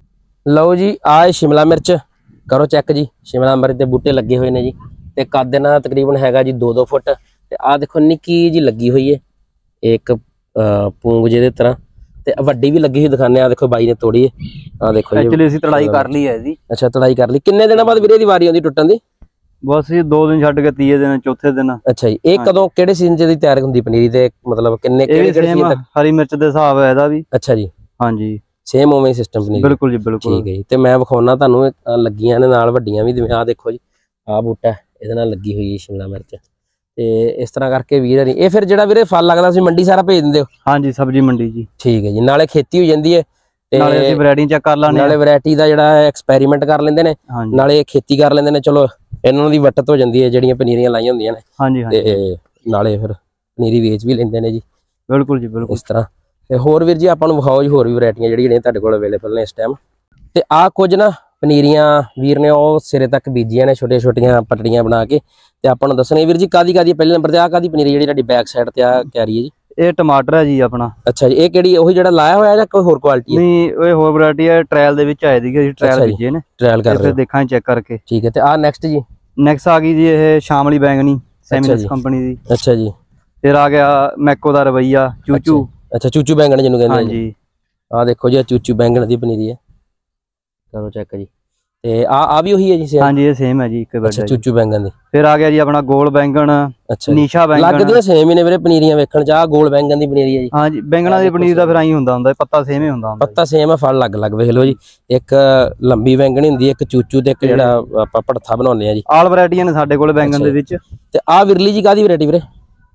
ਲਓ ਜੀ ਆਹ ਸ਼ਿਮਲਾ ਮਿਰਚ ਕਰੋ ਚੈੱਕ ਜੀ। ਸ਼ਿਮਲਾ ਮਿਰਚ ਦੇ ਬੂਟੇ ਲੱਗੇ ਹੋਏ ਨੇ ਜੀ, ਤੇ ਕੱਦ ਇਹਨਾਂ ਦਾ ਤਕਰੀਬਨ ਹੈਗਾ ਜੀ ਦੋ ਦੋ ਫੁੱਟ। ਤੇ ਆਹ ਦੇਖੋ ਨਿੱਕੀ ਜੀ ਲੱਗੀ ਹੋਈ ਹੈ ਇੱਕ ਪੂੰਗ ਜਿਹਦੇ ਤਰ੍ਹਾਂ, ਤੇ ਵੱਡੀ ਵੀ ਲੱਗੀ ਹੋਈ ਦਿਖਾਉਂਦੇ ਆ। ਦੇਖੋ ਬਾਈ ਨੇ ਤੋੜੀ ਹੈ, ਆਹ ਦੇਖੋ ਜੀ। ਐਕਚੁਅਲੀ ਅਸੀਂ ਤੜਾਈ ਕਰ ਲਈ ਹੈ ਇਹਦੀ। ਅੱਛਾ ਤੜਾਈ ਕਰ ਲਈ। ਕਿੰਨੇ ਦਿਨਾਂ ਬਾਅਦ ਵੀਰੇ ਦੀ ਵਾਰੀ ਆਉਂਦੀ ਟੁੱਟਣ ਦੀ? ਬਸ ਜੀ ਦੋ ਦਿਨ ਛੱਡ ਕੇ ਤੀਏ ਦਿਨ, ਚੌਥੇ ਦਿਨ। ਅੱਛਾ ਜੀ। ਇਹ ਕਦੋਂ ਕਿਹੜੇ ਸੀਜ਼ਨ 'ਚ ਦੀ ਤਿਆਰ ਹੁੰਦੀ ਪਨੀਰੀ? ਤੇ ਮਤਲਬ ਕਿੰਨੇ ਕਿਹੜੇ ਕਿਹੜੇ ਸੀਜ਼ਨ ਤੱਕ? ਹਰੀ ਮਿਰਚ ਦੇ ਹਿਸਾਬ ਹੈ ਇਹਦਾ ਵੀ। ਅੱਛਾ ਜੀ। ਹਾਂਜੀ ਸੇਮ ਉਵੇਂ ਸਿਸਟਮ ਪਨੀਰੀ? ਬਿਲਕੁਲ ਜੀ ਬਿਲਕੁਲ। ਠੀਕ ਹੈ ਜੀ। ਤੇ ਮੈਂ ਵਿਖਾਉਣਾ ਤੁਹਾਨੂੰ ਲੱਗੀਆਂ ਨੇ ਨਾਲ ਵੱਡੀਆਂ ਵੀ, ਜਿਵੇਂ ਆਹ ਦੇਖੋ ਜੀ ਆਹ ਬੂਟਾ ਇਹਦੇ ਨਾਲ ਲੱਗੀ ਹੋਈ ਹੈ ਸ਼ਿਮਲਾ ਮਿਰਚ, ਤੇ ਇਸ ਤਰ੍ਹਾਂ ਕਰਕੇ ਵੀਰ ਨਹੀਂ ਇਹ ਫਿਰ ਜਿਹੜਾ ਵੀਰੇ ਫਲ ਲੱਗਦਾ ਤੁਸੀਂ ਮੰਡੀ ਸਾਰਾ ਭੇਜ ਦਿੰਦੇ ਹੋ? ਹਾਂਜੀ ਸਬਜ਼ੀ ਮੰਡੀ ਜੀ। ਠੀਕ ਹੈ ਜੀ। ਨਾਲੇ ਖੇਤੀ ਹੋ ਜਾਂਦੀ ਹੈ, ਤੇ ਨਾਲੇ ਅਸੀਂ ਵੈਰਾਈਟੀ ਚੈੱਕ ਕਰ ਲੈਂਦੇ, ਨਾਲੇ ਵੈਰਾਈਟੀ ਦਾ ਜਿਹੜਾ ਐਕਸਪੈਰੀਮੈਂਟ ਕਰ ਲੈਂਦੇ ਨੇ, ਨਾਲੇ ਖੇਤੀ ਕਰ ਲੈਂਦੇ ਨੇ। ਚਲੋ ਇਹਨਾਂ ਦੀ ਵੱਟਤ ਹੋ ਜਾਂਦੀ ਹੈ ਜਿਹੜੀਆਂ ਪਨੀਰੀਆਂ ਲਾਈਆਂ ਹੁੰਦੀਆਂ ਨੇ। ਹਾਂਜੀ ਤੇ ਨਾਲੇ ਫਿਰ ਪਨੀਰੀ ਵੇਚ ਵੀ ਲੈਂਦੇ ਨੇ ਜੀ। ਬਿਲਕੁਲ ਜੀ ਬਿਲਕੁਲ। ਇਸ ਤਰ੍ਹਾਂ ਤੇ ਹੋਰ ਵੀਰ ਜੀ ਆਪਾਂ ਨੂੰ ਵਿਖਾਓ ਜੀ ਹੋਰ ਵੀ ਵੈਰਾਈਟੀਆਂ ਜਿਹੜੀਆਂ ਜਿਹੜੀਆਂ ਤੁਹਾਡੇ ਕੋਲ ਅਵੇਲੇਬਲ ਨੇ ਇਸ ਟਾਈਮ। ਤੇ ਆਹ ਕੁਝ ਨਾ ਪਨੀਰੀਆਂ ਵੀਰ ਨੇ ਉਹ ਸਿਰੇ ਤੱਕ ਬੀਜੀਆਂ ਨੇ ਛੋਟੀਆਂ ਛੋਟੀਆਂ ਪਟੜੀਆਂ ਬਣਾ ਕੇ, ਤੇ ਆਪਾਂ ਨੂੰ ਦੱਸਣੇ ਵੀਰ ਜੀ ਕਾਦੀ ਕਾਦੀ ਪਹਿਲੇ ਨੰਬਰ ਤੇ ਆਹ ਕਾਦੀ ਪਨੀਰੀ ਜਿਹੜੀ ਤੁਹਾਡੀ ਬੈਕ ਸਾਈਡ ਤੇ ਆ ਕੈਰੀ ਹੈ ਜੀ? ਇਹ ਟਮਾਟਰ ਹੈ ਜੀ ਆਪਣਾ। ਅੱਛਾ ਜੀ। ਇਹ ਕਿਹੜੀ ਉਹੀ ਜਿਹੜਾ ਲਾਇਆ ਹੋਇਆ ਜਾਂ ਕੋਈ ਹੋਰ ਕੁਆਲਿਟੀ ਹੈ? ਨਹੀਂ ਇਹ ਹੋਰ ਵੈਰਾਈਟੀ ਹੈ, ਟ੍ਰਾਇਲ ਦੇ ਵਿੱਚ ਆਏ ਸੀਗੇ ਜੀ, ਟ੍ਰਾਇਲ ਬੀਜੇ ਨੇ, ਟ੍ਰਾਇਲ ਕਰ ਰਹੇ ਫਿਰ ਦੇਖਾਂਗੇ ਚੈੱਕ ਕਰਕੇ। ਠੀਕ ਹੈ। ਤੇ ਆਹ ਨੈਕਸਟ ਜੀ? ਨੈਕਸਟ ਆ ਗਈ ਜੀ ਇਹ ਸ਼ਾਮਲੀ ਬੈਂਗਣੀ, ਸੈਮੀਨਸ ਕੰਪਨੀ ਦੀ। ਅੱਛਾ ਜੀ। ਫਿਰ ਆ ਗਿਆ ਮੈਕੋ ਦਾ ਰਵਈਆ, ਚੂਚੂ। ਅੱਛਾ ਚੂਚੂ ਬੈਂਗਣ ਜਿਹਨੂੰ ਕਹਿੰਦੇ ਜੀ। ਆਹ ਦੇਖੋ ਜੀ ਚੂਚੂ ਬੈਂਗਣ ਦੀ ਪਨੀਰੀ ਹੈ, ਕਰੋ ਚੈੱਕ ਜੀ। ਤੇ ਆ ਆ ਵੀ ਉਹੀ ਹੈ ਜੀ? ਹਾਂਜੀ ਇਹ ਸੇਮ ਹੈ ਜੀ, ਇੱਕ ਬੈਡ ਅੱਛਾ ਚੂਚੂ ਬੈਂਗਣ ਦੀ। ਫਿਰ ਆ ਗਿਆ ਜੀ ਆਪਣਾ ਗੋਲ ਬੈਂਗਣ, ਅੱਛਾ ਨੀਸ਼ਾ ਬੈਂਗਣ। ਲੱਗਦੀਆਂ ਸੇਮ ਹੀ ਨੇ ਵੀਰੇ ਪਨੀਰੀਆਂ ਵੇਖਣ ਚ। ਆ ਗੋਲ ਬੈਂਗਣ ਦੀ ਪਨੀਰੀ ਹੈ ਜੀ? ਹਾਂਜੀ ਬੈਂਗਣਾ ਦੀ ਪਨੀਰ ਦਾ ਫਿਰ ਆਈ ਹੁੰਦਾ ਹੁੰਦਾ, ਪੱਤਾ ਸੇਮ ਹੀ ਹੁੰਦਾ ਹੁੰਦਾ। ਪੱਤਾ ਸੇਮ ਹੈ, ਫਲ ਅਲੱਗ ਅਲੱਗ। ਵੇਖ ਲਓ ਜੀ, ਇੱਕ ਲੰਬੀ ਬੈਂਗਣੀ ਹੁੰਦੀ ਹੈ, ਇੱਕ ਚੂਚੂ, ਤੇ ਇੱਕ ਜਿਹੜਾ ਆਪਾਂ ਭੜਥਾ ਬਣਾਉਂਦੇ ਆ ਜੀ। ਆਲ ਵੈਰਾਈਟੀਆਂ ਨੇ ਸਾਡੇ ਕੋਲ ਬੈਂਗਣ ਦੇ ਵਿੱਚ। ਤੇ ਆ ਵਿਰਲੀ ਜੀ ਕਾਹਦੀ ਵੈਰਾਈਟੀ ਵੀਰੇ?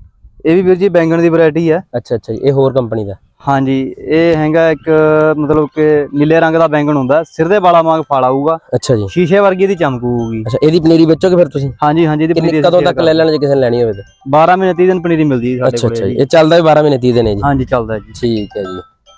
ਇਹ ਵੀ ਵੀਰ ਜੀ ਬੈਂਗਣ ਦੀ ਵੈਰਾਈਟੀ ਹੈ। ਅੱਛਾ ਅੱਛਾ ਜੀ, ਇਹ ਹੋਰ ਕੰਪਨੀ ਦਾ? ਹਾਂਜੀ ਇਹ ਹੈਗਾ ਇੱਕ ਮਤਲਬ ਕਿ ਨੀਲੇ ਰੰਗ ਦਾ ਬੈਂਗਣ ਹੁੰਦਾ, ਸਿਰ ਦੇ ਵਾਲਾ ਵਾਂਗ ਫਲ ਆਊਗਾ। ਅੱਛਾ ਜੀ, ਸ਼ੀਸ਼ੇ ਵਰਗੀ ਦੀ ਚਮਕ ਹੋਊਗੀ। ਅੱਛਾ ਇਹਦੀ ਪਨੀਰੀ ਵੇਚੋਗੇ ਫਿਰ ਤੁਸੀਂ? ਹਾਂਜੀ ਹਾਂਜੀ ਇਹਦੀ ਪਨੀਰੀ ਕਦੋਂ ਤੱਕ ਲੈ ਲੈਣ ਜੇ ਕਿਸੇ ਨੇ ਲੈਣੀ ਹੋਵੇ? ਬਾਰਾਂ ਮਹੀਨੇ ਤੀਹ ਦਿਨ ਪਨੀਰੀ ਮਿਲਦੀ ਸਾਡੇ ਕੋਲ। ਅੱਛਾ ਜੀ, ਇਹ ਚੱਲਦਾ ਵੀ ਬਾਰਾਂ ਮਹੀਨੇ ਤੀਹ ਦਿਨ ਹੈ ਜੀ? ਹਾਂਜੀ ਚੱਲਦਾ ਜੀ। ਠੀਕ ਹੈ ਜੀ।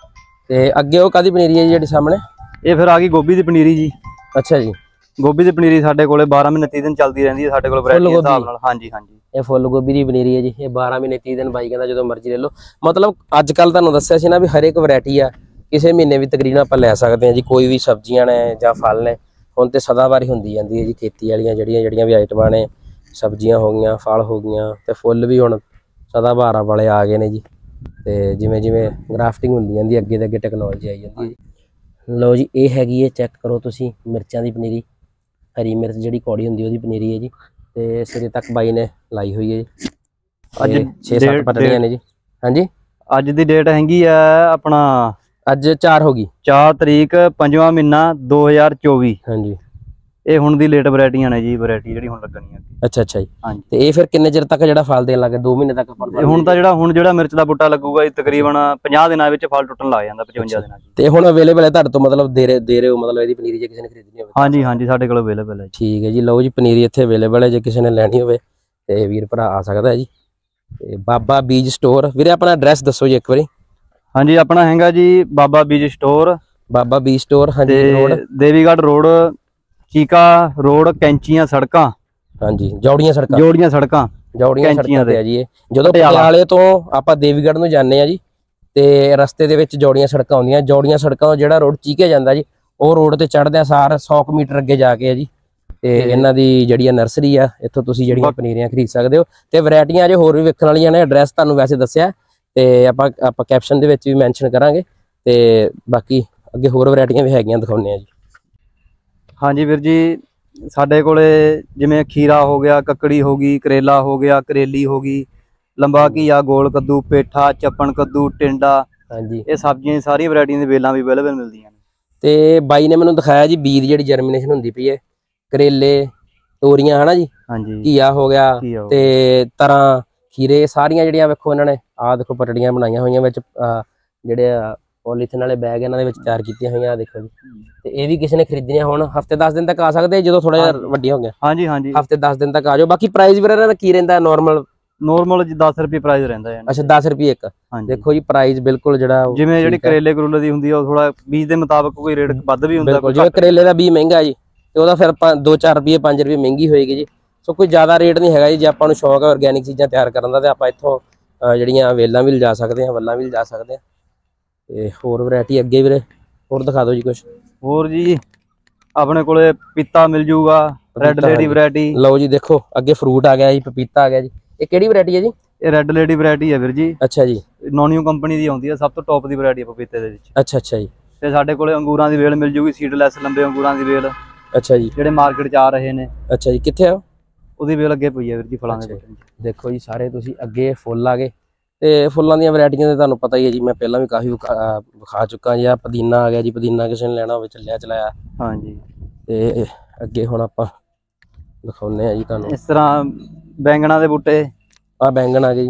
ਤੇ ਅੱਗੇ ਉਹ ਕਾਹਦੀ ਪਨੀਰੀ ਹੈ ਜੀ ਜਿਹੜੀ ਸਾਹਮਣੇ? ਇਹ ਫਿਰ ਆ ਗਈ ਗੋਭੀ ਦੀ ਪਨੀਰੀ ਜੀ। ਅੱਛਾ ਜੀ, ਗੋਭੀ ਦੀ ਪਨੀਰੀ ਸਾਡੇ ਕੋਲੇ ਬਾਰਾਂ ਮਹੀਨੇ ਤੀਹ ਦਿਨ ਚੱਲਦੀ ਰਹਿੰਦੀ ਹੈ ਸਾਡੇ ਕੋਲ ਵੈਰਾਈਟੀ ਦੇ ਹਿਸਾਬ ਨਾਲ। ਹਾਂਜੀ ਹਾਂਜੀ ਇਹ ਫੁੱਲ ਗੋਭੀ ਦੀ ਪਨੀਰੀ ਹੈ ਜੀ। ਇਹ ਬਾਰਾਂ ਮਹੀਨੇ ਤੀਹ ਦਿਨ ਬਾਈ ਕਹਿੰਦਾ ਜਦੋਂ ਮਰਜ਼ੀ ਲੈ ਲਓ। ਮਤਲਬ ਅੱਜ ਕੱਲ ਤੁਹਾਨੂੰ ਦੱਸਿਆ ਸੀ ਨਾ ਵੀ ਹਰੇਕ ਵੈਰਾਈਟੀ ਆ, ਕਿਸੇ ਮਹੀਨੇ ਵੀ ਤਕਰੀਬਨ ਆਪਾਂ ਲੈ ਸਕਦੇ ਹਾਂ ਜੀ। ਕੋਈ ਵੀ ਸਬਜ਼ੀਆਂ ਨੇ ਜਾਂ ਫਲ ਨੇ, ਹੁਣ ਤੇ ਸਦਾਵਾਰੀ ਹੁੰਦੀ ਜਾਂਦੀ ਹੈ ਜੀ ਖੇਤੀ ਵਾਲੀਆਂ ਜਿਹੜੀਆਂ ਜਿਹੜੀਆਂ ਵੀ ਆਈਟਮਾਂ ਨੇ, ਸਬਜ਼ੀਆਂ ਹੋ ਗਈਆਂ, ਫਲ ਹੋ ਗਈਆਂ, ਤੇ ਫੁੱਲ ਵੀ ਹੁਣ ਸਦਾਬਹਾਰਾਂ ਵਾਲੇ ਆ ਗਏ ਨੇ ਜੀ। ਤੇ ਜਿਵੇਂ ਜਿਵੇਂ ਗ੍ਰਾਫਟਿੰਗ ਹੁੰਦੀ ਜਾਂਦੀ ਅੱਗੇ ਤੇ ਅੱਗੇ ਟੈਕਨੋਲੋਜੀ ਆਈ ਜਾਂਦੀ ਹੈ ਜੀ। ਲਓ ਜੀ ਇਹ ਹੈਗੀ ਹੈ, ਚੈੱਕ ਕਰੋ ਤੁਸੀਂ, ਮਿਰਚਾਂ ਦੀ ਪਨੀਰੀ। ਹਰੀ ਮਿਰਚ ਜਿਹੜੀ ਕੌੜੀ ਹੁੰਦੀ ਉਹਦੀ ਪਨੀਰੀ ਹੈ ਜੀ। ਤੇ ਸਿਰੇ ਤੱਕ ਬਾਈ ਨੇ ਲਾਈ ਹੋਈ ਹੈ ਜੀ। ਅੱਜ ਛੇ ਸੱਤ ਪਟੜੀਆਂ ਨੇ ਜੀ। ਹਾਂਜੀ ਅੱਜ ਦੀ ਡੇਟ ਹੈਗੀ ਆ ਆਪਣਾ, ਅੱਜ ਚਾਰ ਹੋ ਗਈ, ਚਾਰ ਤਰੀਕ ਪੰਜਵਾਂ ਮਹੀਨਾ ਦੋ ਹਜ਼ਾਰ ਚੌਵੀ। ਹਾਂਜੀ ਇਹ ਹੁਣ ਦੀ ਲੇਟ ਵੈਰਾਈਟੀਆਂ ਨੇ ਜੀ, ਵੈਰਾਈਟੀ ਜਿਹੜੀ ਹੁਣ ਲੱਗਣੀ ਹੈ। ਅੱਛਾ ਅੱਛਾ ਜੀ। ਹਾਂਜੀ ਤੇ ਇਹ ਫਿਰ ਕਿੰਨੇ ਚਿਰ ਤੱਕ ਜਿਹੜਾ ਫਲ ਦੇਣ ਲੱਗੇ? ਦੋ ਮਹੀਨੇ ਤੱਕ? ਹੁਣ ਤਾਂ ਜਿਹੜਾ ਹੁਣ ਜਿਹੜਾ ਮਿਰਚ ਦਾ ਬੂਟਾ ਲੱਗੂਗਾ ਤਕਰੀਬਨ ਪੰਜਾਹ ਦਿਨਾਂ ਵਿੱਚ ਫਲ ਟੁੱਟਣ ਲੱਗ ਜਾਂਦਾ, ਪਚਵੰਜਾ ਦਿਨਾਂ ਚ। ਤੇ ਹੁਣ ਅਵੇਲੇਬਲ ਹੈ ਤੁਹਾਡੇ ਤੋਂ, ਮਤਲਬ ਦੇ ਰਹੇ ਦੇ ਰਹੇ ਹੋ ਮਤਲਬ ਇਹਦੀ ਪਨੀਰੀ ਜੇ ਕਿਸੇ ਨੇ ਖਰੀਦਣੀ ਹੋਵੇ? ਹਾਂਜੀ ਹਾਂਜੀ ਸਾਡੇ ਕੋਲ ਅਵੇਲੇਬਲ ਹੈ। ਠੀਕ ਹੈ ਜੀ। ਲਓ ਜੀ ਪਨੀਰੀ ਇੱਥੇ ਅਵੇਲੇਬਲ ਹੈ, ਜੇ ਕਿਸੇ ਨੇ ਲੈਣੀ ਹੋਵੇ ਤੇ ਵੀਰ ਭਰਾ ਆ ਸਕਦਾ ਹੈ ਜੀ। ਤੇ ਬਾਬਾ ਬੀਜ ਸਟੋਰ। ਵੀਰੇ ਆਪਣਾ ਐਡਰੈਸ ਦੱਸੋ ਜੀ ਇੱਕ ਵਾਰੀ। ਹਾਂਜੀ ਆਪਣਾ ਹੈਗਾ ਜੀ ਬਾਬਾ ਬੀਜ ਸਟੋਰ, ਬਾਬਾ ਬੀਜ ਸਟੋਰ। ਹਾਂਜੀ road Devigarh road, Cheeka road, ਕੈਂਚੀਆਂ ਸੜਕਾਂ। ਹਾਂਜੀ ਜੌੜੀਆਂ ਸੜਕਾਂ, ਜੋੜੀਆਂ ਸੜਕਾਂ, ਜੌੜੀਆਂ ਸੜਕਾਂ ਤੇ ਆ ਜੀ ਇਹ। ਜਦੋਂ ਪਟਿਆਲੇ ਤੋਂ ਆਪਾਂ ਦੇਵੀਗੜ੍ਹ ਨੂੰ ਜਾਂਦੇ ਆ ਜੀ, ਤੇ ਰਸਤੇ ਦੇ ਵਿੱਚ ਜੌੜੀਆਂ ਸੜਕਾਂ ਆਉਂਦੀਆਂ। ਜੌੜੀਆਂ ਸੜਕਾਂ ਤੋਂ ਜਿਹੜਾ ਰੋਡ ਚੀਕੇ ਜਾਂਦਾ ਜੀ, ਉਹ ਰੋਡ ਤੇ ਚੜ੍ਹਦਿਆਂ ਸਾਰ ਸੌ ਕੁ ਮੀਟਰ ਅੱਗੇ ਜਾ ਕੇ ਆ ਜੀ। ਤੇ ਇਹਨਾਂ ਦੀ ਜਿਹੜੀ ਨਰਸਰੀ ਆ, ਇੱਥੋਂ ਤੁਸੀਂ ਜਿਹੜੀਆਂ ਪਨੀਰੀਆਂ ਖਰੀਦ ਸਕਦੇ ਹੋ। ਤੇ ਵੈਰਾਈਟੀਆਂ ਅਜੇ ਹੋਰ ਵੀ ਵੇਖਣ ਵਾਲੀਆਂ ਨੇ। ਐਡਰੈਸ ਤੁਹਾਨੂੰ ਵੈਸੇ ਦੱਸਿਆ, ਤੇ ਆਪਾਂ ਆਪਾਂ ਕੈਪਸ਼ਨ ਦੇ ਵਿੱਚ ਵੀ ਮੈਂਸ਼ਨ ਕਰਾਂਗੇ। ਤੇ ਬਾਕੀ ਅੱਗੇ ਹੋਰ ਵੈਰਾਈਟੀਆਂ ਵੀ ਹੈਗੀਆਂ, ਦਿਖਾਉਂਦੇ ਆ ਜੀ। ਹਾਂਜੀ ਵੀਰ ਜੀ, ਸਾਡੇ ਕੋਲੇ ਜਿਵੇਂ ਖੀਰਾ ਹੋ ਗਿਆ, ਕੱਕੜੀ ਹੋ ਗਈ, ਕਰੇਲਾ ਹੋ ਗਿਆ, ਕਰੇਲੀ ਹੋ ਗਈ, ਲੰਬਾ ਘੀਆ, ਗੋਲ ਕੱਦੂ, ਪੇਠਾ, ਚੱਪਣ ਕੱਦੂ, ਟਿੰਡਾ। ਹਾਂਜੀ ਇਹ ਸਬਜ਼ੀਆਂ ਸਾਰੀਆਂ ਵੈਰਾਈਟੀਆਂ ਦੀ ਵੇਲਾਂ ਵੀ ਅਵੇਲੇਬਲ ਮਿਲਦੀਆਂ ਨੇ। ਤੇ ਬਾਈ ਨੇ ਮੈਨੂੰ ਦਿਖਾਇਆ ਜੀ ਬੀਜ ਜਿਹੜੀ ਜਰਮੀਨੇਸ਼ਨ ਹੁੰਦੀ ਪਈ ਹੈ, ਕਰੇਲੇ, ਤੋਰੀਆਂ, ਹਨਾ ਜੀ। ਹਾਂਜੀ ਘੀਆ ਹੋ ਗਿਆ, ਤੇ ਤਰਾਂ, ਖੀਰੇ, ਸਾਰੀਆਂ ਜਿਹੜੀਆਂ ਵੇਖੋ ਇਹਨਾਂ ਨੇ ਆਹ ਦੇਖੋ ਪਟੜੀਆਂ ਬਣਾਈਆਂ ਹੋਈਆਂ ਵਿੱਚ, ਜਿਹੜੇ ਪੋਲੀਥੀਨ ਵਾਲੇ ਬੈਗ ਇਹਨਾਂ ਦੇ ਵਿੱਚ ਤਿਆਰ ਕੀਤੀਆਂ ਹੋਈਆਂ, ਦੇਖੋ ਜੀ। ਤੇ ਇਹ ਵੀ ਕਿਸੇ ਨੇ ਖਰੀਦਣੀਆਂ ਹੁਣ ਹਫਤੇ ਦਸ ਦਿਨ ਤੱਕ ਆ ਸਕਦੇ ਜਦੋਂ ਥੋੜਾ ਜਿਹਾ ਵੱਡੀਆਂ ਹੋ ਗਿਆ। ਹਾਂਜੀ ਹਾਂਜੀ ਹਫਤੇ ਦਸ ਦਿਨ ਤੱਕ ਆ ਜਾਓ। ਬਾਕੀ ਪ੍ਰਾਈਸ ਵੀਰ ਇਹਨਾਂ ਦਾ ਕੀ ਰਹਿੰਦਾ? ਨਾਰਮਲ ਨਾਰਮਲ ਜੀ ਦਸ ਰੁਪਏ ਪ੍ਰਾਈਸ ਰਹਿੰਦਾ ਹੈ। ਅੱਛਾ ਦਸ ਰੁਪਏ ਇੱਕ। ਦੇਖੋ ਜੀ ਪ੍ਰਾਈਸ ਬਿਲਕੁਲ ਜਿਹੜਾ ਜਿਵੇਂ ਜਿਹੜੀ ਕਰੇਲੇ ਕਰੂਲੇ ਦੀ ਹੁੰਦੀ ਆ, ਉਹ ਥੋੜਾ ਬੀਜ ਦੇ ਮੁਤਾਬਕ ਕੋਈ ਰੇਟ ਵੱਧ ਵੀ ਹੁੰਦਾ। ਜਿਵੇਂ ਕਰੇਲੇ ਦਾ ਬੀਜ ਮਹਿੰਗਾ ਜੀ, ਤੇ ਉਹਦਾ ਫਿਰ ਦੋ ਚਾਰ ਰੁਪਏ ਪੰਜ ਰੁਪਏ ਮਹਿੰਗੀ ਹੋਏਗੀ ਜੀ। ਸੋ ਕੋਈ ਜ਼ਿਆਦਾ ਰੇਟ ਨਹੀਂ ਹੈਗਾ ਜੀ। ਜੇ ਆਪਾਂ ਨੂੰ ਸ਼ੌਕ ਹੈ ਆਰਗੈਨਿਕ ਚੀਜ਼ਾਂ ਤਿਆਰ ਕਰਨ ਦਾ, ਤੇ ਆਪਾਂ ਇੱਥੋਂ ਜਿਹੜੀਆਂ ਵੇਲਾਂ ਵੀ ਲਿਜਾ ਸਕਦੇ ਹਾਂ, ਵੱਲਾਂ ਵੀ ਲਿਜਾ ਸਕਦੇ ਹਾਂ। ਤੇ ਹੋਰ ਵੈਰਾਈਟੀ ਅੱਗੇ ਵੀਰੇ ਹੋਰ ਦਿਖਾ ਦਿਓ ਜੀ ਕੁਛ ਹੋਰ। ਜੀ ਆਪਣੇ ਕੋਲੇ ਪਪੀਤਾ ਮਿਲ ਜੂਗਾ, ਰੈੱਡ ਲੇਡੀ ਵੈਰਾਈਟੀ। ਲਓ ਜੀ ਦੇਖੋ ਅੱਗੇ ਫਰੂਟ ਆ ਗਿਆ ਜੀ, ਪਪੀਤਾ ਆ ਗਿਆ ਜੀ। ਇਹ ਕਿਹੜੀ ਵੈਰਾਈਟੀ ਹੈ ਜੀ? ਇਹ ਰੈੱਡ ਲੇਡੀ ਵੈਰਾਈਟੀ ਹੈ ਵੀਰ ਜੀ। ਅੱਛਾ ਜੀ। ਨੋਨੀਓ ਕੰਪਨੀ ਦੀ ਆਉਂਦੀ ਹੈ, ਸਭ ਤੋਂ ਟੌਪ ਦੀ ਵੈਰਾਈਟੀ ਹੈ ਪਪੀਤੇ ਦੇ ਵਿੱਚ। ਅੱਛਾ ਅੱਛਾ ਜੀ। ਤੇ ਸਾਡੇ ਕੋਲੇ ਅੰਗੂਰਾਂ ਦੀ ਵੇਲ ਮਿਲ ਜੂਗੀ, ਸੀਡਲੈਸ ਲੰਬੇ ਅੰਗੂਰਾਂ ਦੀ ਵੇਲ। ਅੱਛਾ ਜੀ। ਜਿਹੜੇ ਮਾਰਕੀਟ 'ਚ ਆ ਰਹੇ ਨੇ। ਅੱਛਾ ਜੀ, ਕਿੱਥੇ ਆ ਉਹਦੀ ਵੇਲ? ਅੱਗੇ ਪਈ ਹੈ ਵੀਰ ਜੀ ਫਲਾਂ ਦੇ ਬੂਟੇ। ਦੇਖੋ ਜੀ ਸਾਰੇ ਤੁਸੀਂ ਅੱਗੇ ਫੁੱਲ ਆ ਗਏ। ਤੇ ਫੁੱਲਾਂ ਦੀਆਂ ਵੈਰਾਈਟੀਆਂ ਤੇ ਤੁਹਾਨੂੰ ਪਤਾ ਹੀ ਹੈ ਜੀ, ਮੈਂ ਪਹਿਲਾਂ ਵੀ ਕਾਫੀ ਵਿਖਾ ਚੁੱਕਾ ਜੀ। ਆ ਪੁਦੀਨਾ ਆ ਗਿਆ ਜੀ, ਪੁਦੀਨਾ ਕਿਸੇ ਨੇ ਲੈਣਾ ਹੋਵੇ ਚੱਲਿਆ ਚਲਾਇਆ। ਹਾਂਜੀ। ਤੇ ਅੱਗੇ ਹੁਣ ਆਪਾਂ ਦਿਖਾਉਂਦੇ ਆ ਜੀ ਤੁਹਾਨੂੰ ਇਸ ਤਰ੍ਹਾਂ ਬੈਂਗਣਾ ਦੇ ਬੂਟੇ। ਆ ਬੈਂਗਣ ਆ ਗਏ ਜੀ।